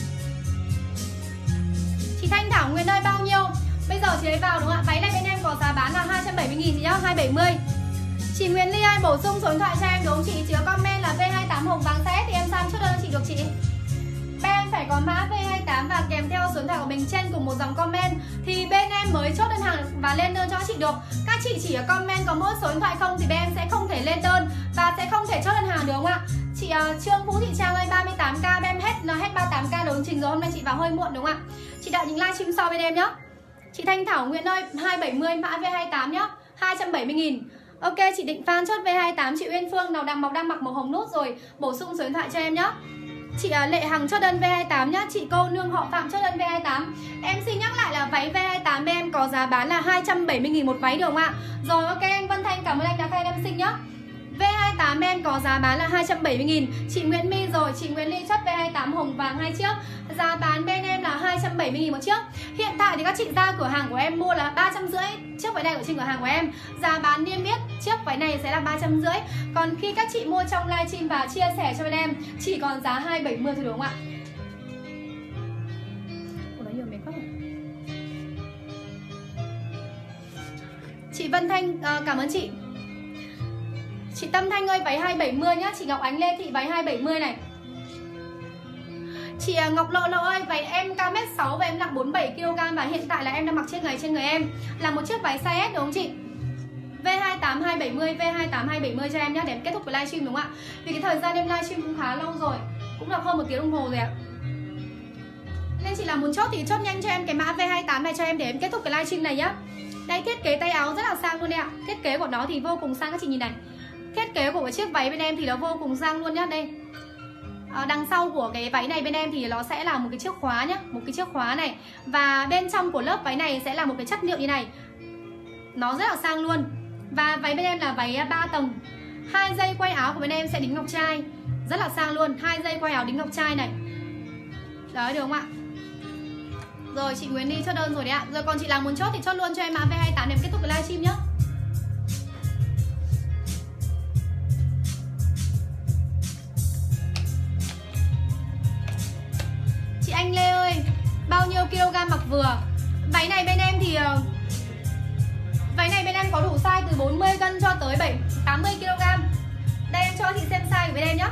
[SPEAKER 1] Chị Thanh Thảo Nguyên ơi bao nhiêu? Bây giờ chị ấy vào đúng không ạ? Váy này bên em có giá bán là hai trăm bảy mươi nghìn chị nhá, hai trăm bảy mươi. Chị Nguyễn Ly ơi bổ sung số điện thoại cho em đúng không chị? Chỉ có comment là V hai tám hồng vàng size S thì em sang chốt đơn cho chị được chị. Bên em phải có mã V hai tám và kèm theo số điện thoại của mình trên cùng một dòng comment thì bên em mới chốt đơn hàng và lên đơn cho chị được. Các chị chỉ comment có mỗi số điện thoại không thì bên em sẽ không thể lên đơn và sẽ không thể chốt đơn hàng được không ạ? Chị uh, Trương Vũ Thị Trang ơi ba mươi tám k bên em hết là hết ba mươi tám k đấu trình rồi, hôm nay chị vào hơi muộn đúng không ạ? Chị đợi những livestream sau bên em nhá. Chị Thanh Thảo Nguyễn ơi hai trăm bảy mươi mã V hai tám nhá, hai trăm bảy mươi nghìn. Ok chị Định Phan chốt V hai tám. Chị Uyên Phương nào đang mọc đang mặc màu hồng nút rồi bổ sung số điện thoại cho em nhá. Chị uh, Lệ Hằng chốt đơn V hai tám nhá. Chị Cô Nương Họ Phạm chốt đơn V hai tám. Em xin nhắc lại là váy V hai tám bên em có giá bán là hai trăm bảy mươi nghìn một váy được không ạ? Rồi ok anh Vân Thanh cảm ơn anh đã khen em xinh nhá. V hai tám em có giá bán là hai trăm bảy mươi nghìn. Chị Nguyễn My rồi, chị Nguyễn Ly chốt V hai tám hồng vàng hai chiếc. Giá bán bên em là hai trăm bảy mươi nghìn một chiếc. Hiện tại thì các chị ra cửa hàng của em mua là ba trăm rưỡi chiếc váy này ở trên cửa hàng của em. Giá bán niêm yết chiếc váy này sẽ là ba trăm rưỡi. Còn khi các chị mua trong livestream và chia sẻ cho bên em chỉ còn giá hai trăm bảy mươi thôi đúng không ạ? Ủa, nói nhiều mệt quá rồi. Chị Vân Thanh uh, cảm ơn chị. Chị Tâm Thanh ơi váy hai trăm bảy mươi nhá. Chị Ngọc Ánh Lê Thị váy hai trăm bảy mươi này. Chị Ngọc Lộ Lộ ơi váy em cao mét sáu và em nặng bốn mươi bảy ki lô gam và hiện tại là em đang mặc trên người trên người em là một chiếc váy size S đúng không chị? V hai tám hai trăm bảy mươi, V hai tám hai trăm bảy mươi cho em nhá, để em kết thúc cái livestream đúng không ạ? Vì cái thời gian em livestream cũng khá lâu rồi, cũng là hơn một tiếng đồng hồ rồi ạ. Nên chị là muốn chốt thì chốt nhanh cho em cái mã V hai tám này cho em để em kết thúc cái livestream này nhá. Đây thiết kế tay áo rất là sang luôn đấy ạ. Thiết kế của nó thì vô cùng sang các chị nhìn này. Thiết kế của cái chiếc váy bên em thì nó vô cùng sang luôn nhá. Đây à, đằng sau của cái váy này bên em thì nó sẽ là một cái chiếc khóa nhá, một cái chiếc khóa này. Và bên trong của lớp váy này sẽ là một cái chất liệu như này. Nó rất là sang luôn. Và váy bên em là váy ba tầng. Hai dây quay áo của bên em sẽ đính ngọc trai, rất là sang luôn. Hai dây quay áo đính ngọc trai này. Đấy, được không ạ? Rồi chị Nguyễn đi chốt đơn rồi đấy ạ. Rồi còn chị nào muốn chốt thì chốt luôn cho em mã V hai tám để em kết thúc cái livestream nhá. Chị Anh Lê ơi, bao nhiêu kg mặc vừa? Váy này bên em thì váy này bên em có đủ size từ bốn mươi cân cho tới bảy tám mươi ki lô gam. Đây em cho chị xem size của bên em nhá.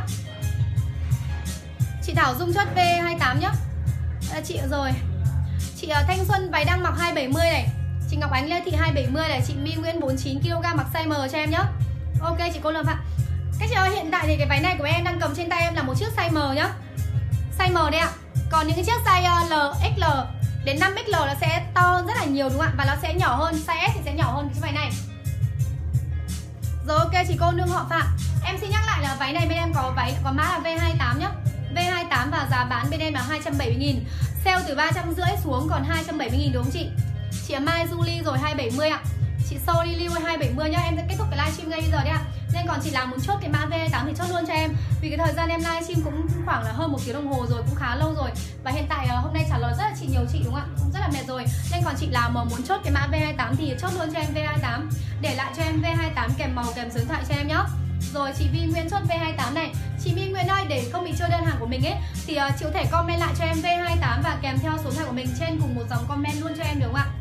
[SPEAKER 1] Chị Thảo Dung chốt V hai tám nhá. À, chị rồi. Chị Thanh Xuân váy đang mặc hai bảy mươi này. Chị Ngọc Ánh Lê Thị hai bảy mươi này. Chị My Nguyễn bốn mươi chín ki lô gam mặc size M cho em nhá. Ok chị Cô Lâm Phạm. Các chị ơi, hiện tại thì cái váy này của em đang cầm trên tay em là một chiếc size M nhá. Size M đây ạ. Còn những cái chiếc size L, ích lờ đến năm ích lờ nó sẽ to rất là nhiều đúng không ạ? Và nó sẽ nhỏ hơn, size S thì sẽ nhỏ hơn cái váy này. Rồi ok chị cô Nương Họ Phạm. Em xin nhắc lại là váy này bên em có váy có mã là V hai tám nhá. V hai tám và giá bán bên em là hai trăm bảy mươi nghìn. Sale từ ba trăm rưỡi xuống còn hai trăm bảy mươi nghìn đúng không chị? Chị Mai Julie rồi hai bảy mươi ạ. Chị Soli Lưu hai bảy mươi nhá. Em sẽ kết thúc cái livestream ngay bây giờ đấy ạ. Nên còn chị nào muốn chốt cái mã V hai tám thì chốt luôn cho em. Vì cái thời gian em livestream cũng khoảng là hơn một tiếng đồng hồ rồi, cũng khá lâu rồi. Và hiện tại hôm nay trả lời rất là chị nhiều chị đúng không ạ? Cũng rất là mệt rồi. Nên còn chị nào mà muốn chốt cái mã V hai tám thì chốt luôn cho em V hai tám. Để lại cho em V hai tám kèm màu kèm số điện thoại cho em nhá. Rồi chị Vi Nguyễn chốt V hai tám này. Chị Vi Nguyễn ơi, để không bị trôi đơn hàng của mình ấy thì uh, chị có thể comment lại cho em V hai tám và kèm theo số điện thoại của mình trên cùng một dòng comment luôn cho em được không ạ?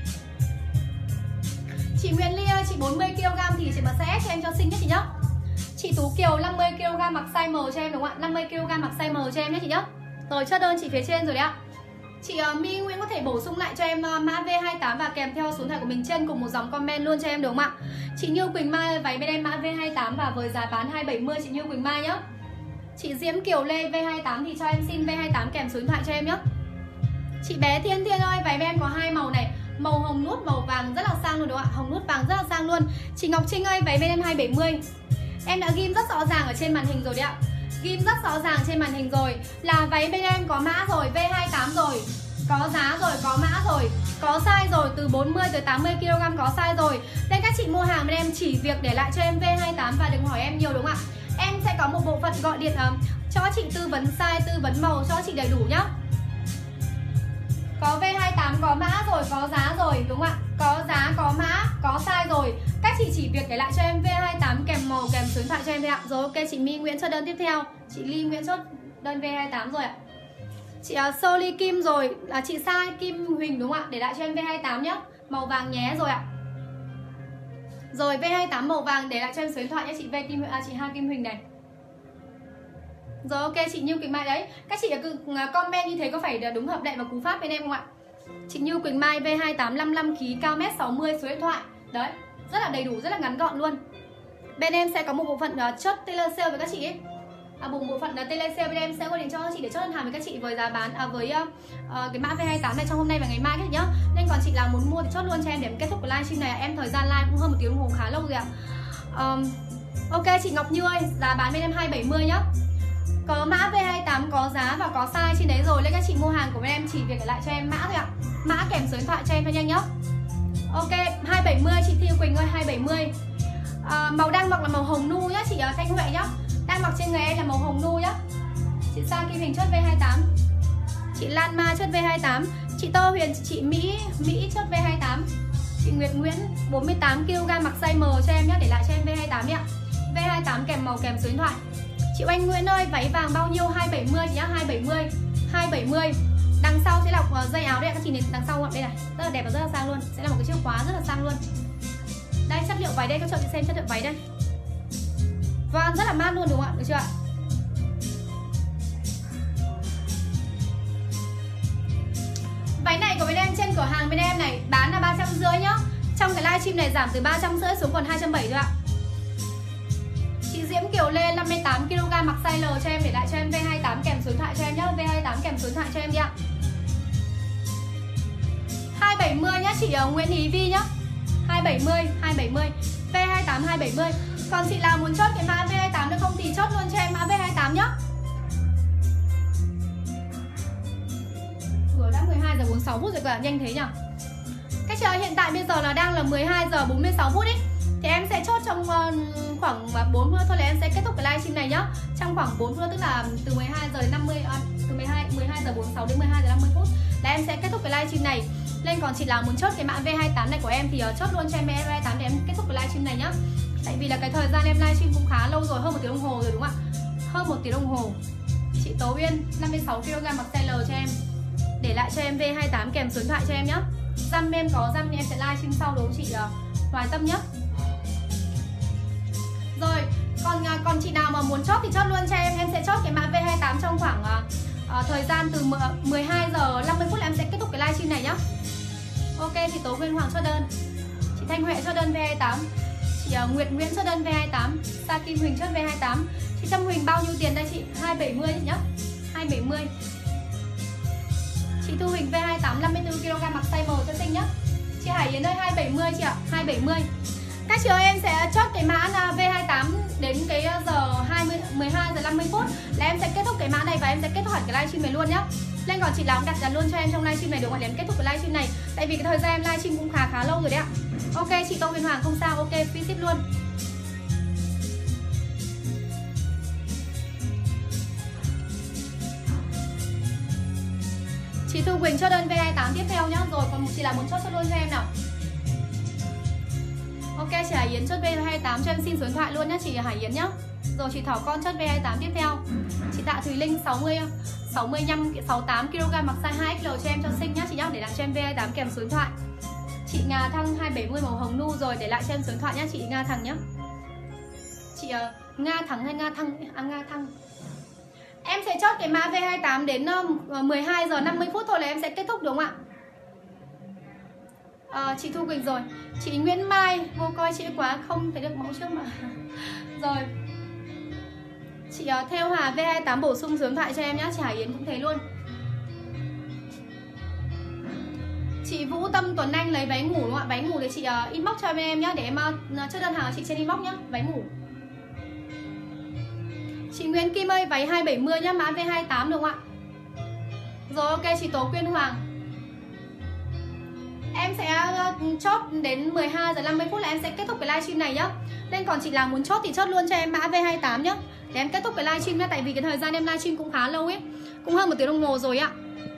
[SPEAKER 1] Chị Nguyễn Ly ơi, chị bốn mươi ki lô gam thì chị mặc size S cho em cho xinh nhất chị nhá. Chị Tú Kiều năm mươi ki lô gam mặc size M cho em đúng không ạ? năm mươi ki lô gam mặc size M cho em nhé chị nhá. Rồi chốt đơn chị phía trên rồi đấy ạ. Chị uh, My Nguyễn có thể bổ sung lại cho em uh, mã V hai tám và kèm theo số điện thoại của mình trên cùng một dòng comment luôn cho em đúng không ạ? Chị Như Quỳnh Mai ơi, váy bên em mã V hai tám và với giá bán hai bảy mươi chị Như Quỳnh Mai nhá. Chị Diễm Kiều Lê V hai tám thì cho em xin V hai tám kèm số điện thoại cho em nhé. Chị bé Thiên Thiên ơi, váy bên em có hai màu này, màu hồng nút, màu vàng rất là sang luôn đúng không ạ? Hồng nút vàng rất là sang luôn. Chị Ngọc Trinh ơi, váy bên em hai bảy mươi. Em đã ghim rất rõ ràng ở trên màn hình rồi đấy ạ. Ghim rất rõ ràng trên màn hình rồi. Là váy bên em có mã rồi, V hai tám rồi, có giá rồi, có mã rồi, có size rồi, từ bốn mươi tới tám mươi ki lô gam có size rồi. Nên các chị mua hàng bên em chỉ việc để lại cho em V hai tám và đừng hỏi em nhiều đúng không ạ? Em sẽ có một bộ phận gọi điện uh, cho chị tư vấn size, tư vấn màu cho chị đầy đủ nhá. Có V hai tám, có mã rồi, có giá rồi đúng không ạ? Có giá, có mã, có size rồi. Các chị chỉ việc để lại cho em V hai tám kèm màu kèm số điện thoại cho em thôi ạ. Rồi ok, chị My Nguyễn chốt đơn tiếp theo. Chị Ly Nguyễn chốt đơn V hai tám rồi ạ. Chị uh, Soli Kim rồi, là chị Sai Kim Huỳnh đúng không ạ? Để lại cho em V hai tám nhá. Màu vàng nhé rồi ạ. Rồi V hai tám màu vàng để lại cho em số điện thoại nhé chị V Kim à, chị Ha Kim Huỳnh này. Rồi ok chị Như Quỳnh Mai đấy. Các chị cứ comment như thế có phải đúng hợp lệ và cú pháp bên em không ạ? Chị Như Quỳnh Mai V hai tám năm mươi lăm ký, cao mét sáu mươi, số điện thoại. Đấy, rất là đầy đủ, rất là ngắn gọn luôn. Bên em sẽ có một bộ phận uh, chốt tailor sale với các chị ấy. À, một bộ phận uh, tailor sale bên em sẽ gọi điện cho chị để chốt đơn hàng với các chị với giá bán à, với uh, uh, cái mã V hai tám này trong hôm nay và ngày mai các chị nhá. Nên còn chị nào muốn mua thì chốt luôn cho em để kết thúc cái livestream này. Em thời gian live cũng hơn một tiếng đồng hồ khá lâu rồi ạ. Um, ok chị Ngọc Như ơi, giá bán bên em hai bảy mươi nhá. Có mã V hai tám, có giá và có size trên đấy rồi. Nên các chị mua hàng của bên em chỉ việc để lại cho em mã thôi ạ. Mã kèm số điện thoại cho em cho nhanh nhá. Ok, hai bảy mươi chị Thi Quỳnh ơi, hai bảy mươi. À, màu đang mặc là màu hồng nu nhá chị Thanh Huệ nhá. Đang mặc trên người em là màu hồng nu nhá. Chị Sa Kim Hình chốt V hai tám. Chị Lan Ma chốt V hai tám. Chị Tô Huyền, chị Mỹ Mỹ chốt V hai tám. Chị Nguyệt Nguyễn bốn mươi tám ki lô gam mặc size M cho em nhá, để lại cho em V hai tám đi ạ. V hai tám kèm màu kèm số điện thoại. Chị Oanh Nguyễn ơi, váy vàng bao nhiêu? hai bảy mươi chị nhá, hai bảy mươi. hai bảy mươi. Đằng sau sẽ là dây áo đây các chị nhìn đằng sau ạ, đây này, rất là đẹp và rất là sang luôn. Sẽ là một cái chiếc khóa rất là sang luôn. Đây chất liệu váy đây, các chị xem chất liệu váy đây. Vâng, rất là mát luôn đúng không ạ? Được chưa ạ? Váy này của bên em trên cửa hàng bên em này bán là ba trăm rưỡi nhá. Trong cái livestream này giảm từ ba trăm rưỡi xuống còn hai trăm bảy mươi rồi ạ. Chị Diễm Kiều Lê năm mươi tám ki lô gam mặc size L cho em, để lại cho em V hai tám kèm số điện thoại cho em nhá. V hai tám kèm số điện thoại cho em đi ạ. hai bảy mươi nhá chị Nguyễn Ý Vi nhá. hai bảy mươi, hai bảy mươi. V hai tám hai bảy mươi. Còn chị nào muốn chốt cái mã V hai tám được không thì chốt luôn cho em mã V hai tám nhá. Vừa đã mười hai giờ bốn mươi sáu phút rồi cả, nhanh thế nhỉ. Các chị ơi, hiện tại bây giờ là đang là mười hai giờ bốn mươi sáu phút ý. Thì em sẽ chốt trong uh, khoảng bốn phút thôi là em sẽ kết thúc cái livestream này nhá. Trong khoảng bốn phút, tức là từ mười hai giờ đến năm mươi, à, từ mười hai giờ bốn mươi sáu đến mười hai giờ năm mươi phút là em sẽ kết thúc cái livestream này. Nên còn chị nào muốn chốt cái mã V hai tám này của em thì uh, chốt luôn cho em V hai tám để em kết thúc cái livestream này nhá. Tại vì là cái thời gian em livestream cũng khá lâu rồi, hơn một tiếng đồng hồ rồi đúng không ạ? Hơn một tiếng đồng hồ. Chị Tố Uyên năm mươi sáu ki lô gam mặc size L cho em. Để lại cho em V hai tám kèm số điện thoại cho em nhá. Răm em có răm thì em sẽ livestream sau đúng chị uh, Hoài Tâm nhá. Rồi, còn còn chị nào mà muốn chốt thì chốt luôn cho em. Em sẽ chốt cái mã V hai tám trong khoảng uh, uh, thời gian từ mười hai giờ năm mươi phút là em sẽ kết thúc cái livestream này nhá. Ok, chị Tố Nguyên Hoàng chốt đơn. Chị Thanh Huệ chốt đơn V hai tám. Chị uh, Nguyệt Nguyễn chốt đơn V hai tám. Sa Kim Huỳnh chốt V hai tám. Chị Trâm Huỳnh bao nhiêu tiền đây chị? hai trăm bảy mươi chị nhá. hai trăm bảy mươi. Chị Thu Huỳnh V hai tám năm mươi tư ki lô gam mặc size M cho xinh nhá. Chị Hải Yến ơi hai trăm bảy mươi chị ạ, hai trăm bảy mươi. Các chị ơi, em sẽ chốt cái mã V hai tám đến cái giờ hai mươi, mười hai giờ năm mươi phút là em sẽ kết thúc cái mã này và em sẽ kết thúc hẳn cái livestream này luôn nhá. Nên còn chị nào đặt đặt luôn cho em trong livestream này đúng không ạ? Để em kết thúc cái livestream này. Tại vì cái thời gian em livestream cũng khá khá lâu rồi đấy ạ. Ok, chị Tô Huyền Hoàng không sao, ok, free ship luôn. Chị Thu Quỳnh chốt đơn V hai tám tiếp theo nhá. Rồi còn chị nào muốn chốt chốt luôn cho em nào. Ok, chị Hải Yến chốt V hai tám cho em xin số điện thoại luôn nhá chị Hải Yến nhá. Rồi chị Thảo Con chốt V hai tám tiếp theo. Chị Tạ Thùy Linh sáu mươi, sáu mươi lăm, sáu mươi tám ki lô gam mặc size hai X L cho em cho xinh nhá chị nhá. Để lại cho em V hai tám kèm số điện thoại. Chị Nga Thăng hai trăm bảy mươi màu hồng nu rồi, để lại cho em số điện thoại nhá chị Nga Thăng nhá. Chị uh, Nga Thắng hay Nga Thăng? À, Nga Thăng. Em sẽ chốt cái mã V hai tám đến uh, mười hai giờ năm mươi phút thôi là em sẽ kết thúc đúng không ạ? Uh, chị Thu Quỳnh rồi. Chị Nguyễn Mai vô coi chị quá không thấy được mẫu trước mà. Rồi. Chị uh, Theo Hà V hai tám bổ sung số điện thoại cho em nhá. Chị Hải Yến cũng thế luôn. Chị Vũ Tâm Tuấn Anh lấy váy ngủ đúng không ạ? Váy ngủ thì chị uh, inbox cho em nhá. Để em uh, chốt đơn hàng chị trên inbox nhá. Váy ngủ. Chị Nguyễn Kim ơi váy hai trăm bảy mươi nhá. Mã V hai tám đúng không ạ? Rồi ok, chị Tố Quyên Hoàng. Em sẽ uh, chốt đến mười hai giờ năm mươi phút là em sẽ kết thúc cái livestream này nhá. Nên còn chị nào muốn chốt thì chốt luôn cho em mã V hai tám nhá. Để em kết thúc cái livestream nhá. Tại vì cái thời gian em livestream cũng khá lâu ấy. Cũng hơn một tiếng đồng hồ rồi ạ.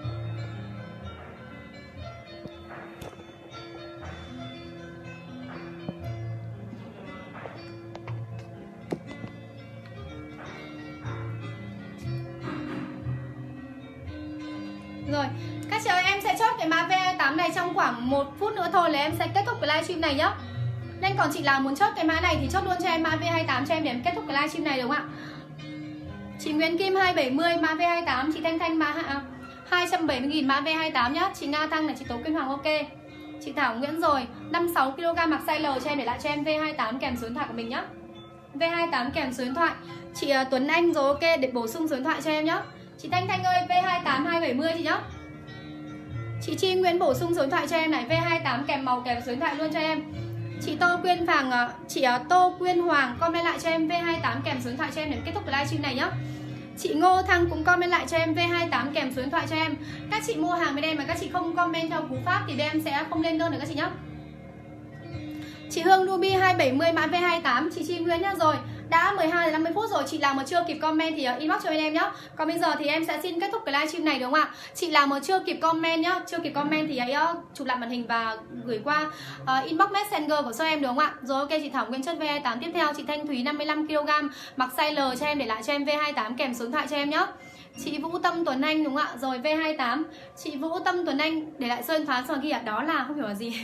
[SPEAKER 1] Rồi, các chị ơi, em sẽ chốt cái mã V hai tám này trong khoảng một phút nữa thôi là em sẽ kết thúc cái livestream này nhá. Nên còn chị nào muốn chốt cái mã này thì chốt luôn cho em mã V hai tám cho em để em kết thúc cái livestream này đúng không ạ? Chị Nguyễn Kim hai trăm bảy mươi mã V hai tám, chị Thanh Thanh mã à, hai trăm bảy mươi nghìn mã V hai tám nhá. Chị Nga Thăng là chị Tố Quyên Hoàng ok. Chị Thảo Nguyễn rồi, năm mươi sáu ki lô gam mặc size L cho em, để lại cho em V hai tám kèm số điện thoại của mình nhá. V hai tám kèm số điện thoại. Chị uh, Tuấn Anh rồi ok, để bổ sung số điện thoại cho em nhá. Chị Thanh Thanh ơi V hai tám hai trăm bảy mươi chị nhá. Chị Chi Nguyễn bổ sung số điện thoại cho em này, V hai tám kèm màu kèm số điện thoại luôn cho em. Chị Tô Quyên Hoàng, chị Tô Quyên Hoàng comment lại cho em V hai tám kèm số điện thoại cho em để kết thúc cái livestream này nhá. Chị Ngô Thăng cũng comment lại cho em V hai tám kèm số điện thoại cho em. Các chị mua hàng bên em mà các chị không comment theo cú pháp thì bên em sẽ không lên đơn được các chị nhá. Chị Hương Ruby hai trăm bảy mươi mã V hai tám, chị Chi Nguyễn nhá. Rồi, đã mười hai giờ năm mươi phút rồi, chị nào mà chưa kịp comment thì inbox cho bên em nhá. Còn bây giờ thì em sẽ xin kết thúc cái livestream này đúng không ạ? Chị nào mà chưa kịp comment nhá, chưa kịp comment thì hãy uh, chụp lại màn hình và gửi qua uh, inbox messenger của số em đúng không ạ? Rồi ok, chị Thảo Nguyên chốt V hai tám tiếp theo. Chị Thanh Thúy năm mươi lăm ki lô gam mặc size L cho em, để lại cho em V hai tám kèm số điện thoại cho em nhá. Chị Vũ Tâm Tuấn Anh đúng không ạ? Rồi V hai tám, chị Vũ Tâm Tuấn Anh để lại sơn thoáng rồi kia, đó là không hiểu là gì.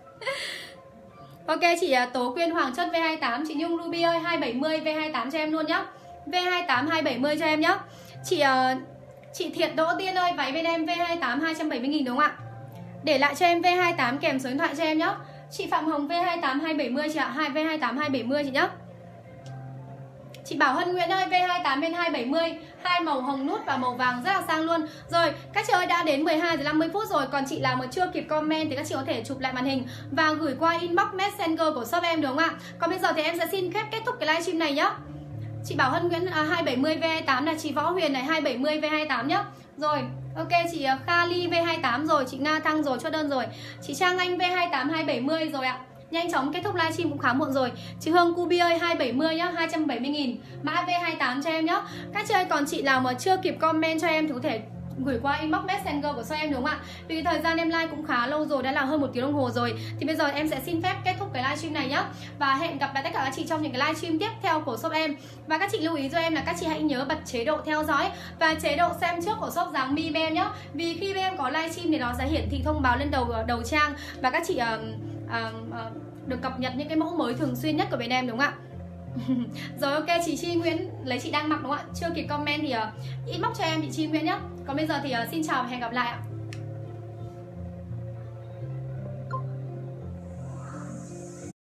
[SPEAKER 1] Ok, chị Tố Quyên Hoàng chốt V hai tám. Chị Nhung Ruby ơi hai trăm bảy mươi V hai tám cho em luôn nhá. V hai tám hai trăm bảy mươi cho em nhá. Chị uh, chị Thiện Đỗ Tiên ơi váy bên em V hai tám hai trăm bảy mươi nghìn đúng không ạ? Để lại cho em V hai tám kèm số điện thoại cho em nhá. Chị Phạm Hồng V hai tám hai trăm bảy mươi chị ạ. hai V hai tám hai trăm bảy mươi chị nhá. Chị Bảo Hân Nguyễn ơi V hai tám bên hai trăm bảy mươi, hai màu hồng nút và màu vàng rất là sang luôn. Rồi, các chị ơi đã đến mười hai giờ năm mươi phút rồi, còn chị nào mà chưa kịp comment thì các chị có thể chụp lại màn hình và gửi qua inbox messenger của shop em đúng không ạ? Còn bây giờ thì em sẽ xin phép kết thúc cái livestream này nhá. Chị Bảo Hân Nguyễn à, hai trăm bảy mươi V hai tám là chị Võ Huyền này hai trăm bảy mươi V hai tám nhá. Rồi, Ok, chị Khali V hai mươi tám rồi, chị Nga Thăng rồi, chốt đơn rồi. Chị Trang Anh V hai mươi tám hai bảy mươi rồi ạ. Nhanh chóng kết thúc livestream cũng khá muộn rồi. Chị Hương Cubi ơi hai bảy mươi nhá, hai trăm bảy mươi nghìn. Mã V hai mươi tám cho em nhá. Các chị ơi, còn chị nào mà chưa kịp comment cho em thì có thể gửi qua inbox messenger của Xoay em đúng không ạ? Vì thời gian em live cũng khá lâu rồi, đã là hơn một tiếng đồng hồ rồi. Thì bây giờ em sẽ xin phép kết thúc cái livestream này nhá. Và hẹn gặp lại tất cả các chị trong những cái livestream tiếp theo của shop em. Và các chị lưu ý cho em là các chị hãy nhớ bật chế độ theo dõi và chế độ xem trước của shop Giáng My bên em nhá. Vì khi bên em có livestream thì nó sẽ hiển thị thông báo lên đầu đầu trang và các chị uh, uh, uh, được cập nhật những cái mẫu mới thường xuyên nhất của bên em đúng không ạ? Rồi ok, chị Chi Nguyễn lấy chị đang mặc đúng không ạ? Chưa kịp comment thì uh, inbox cho em chị Chi Nguyễn nhé. Còn bây giờ thì uh, xin chào và hẹn gặp lại ạ.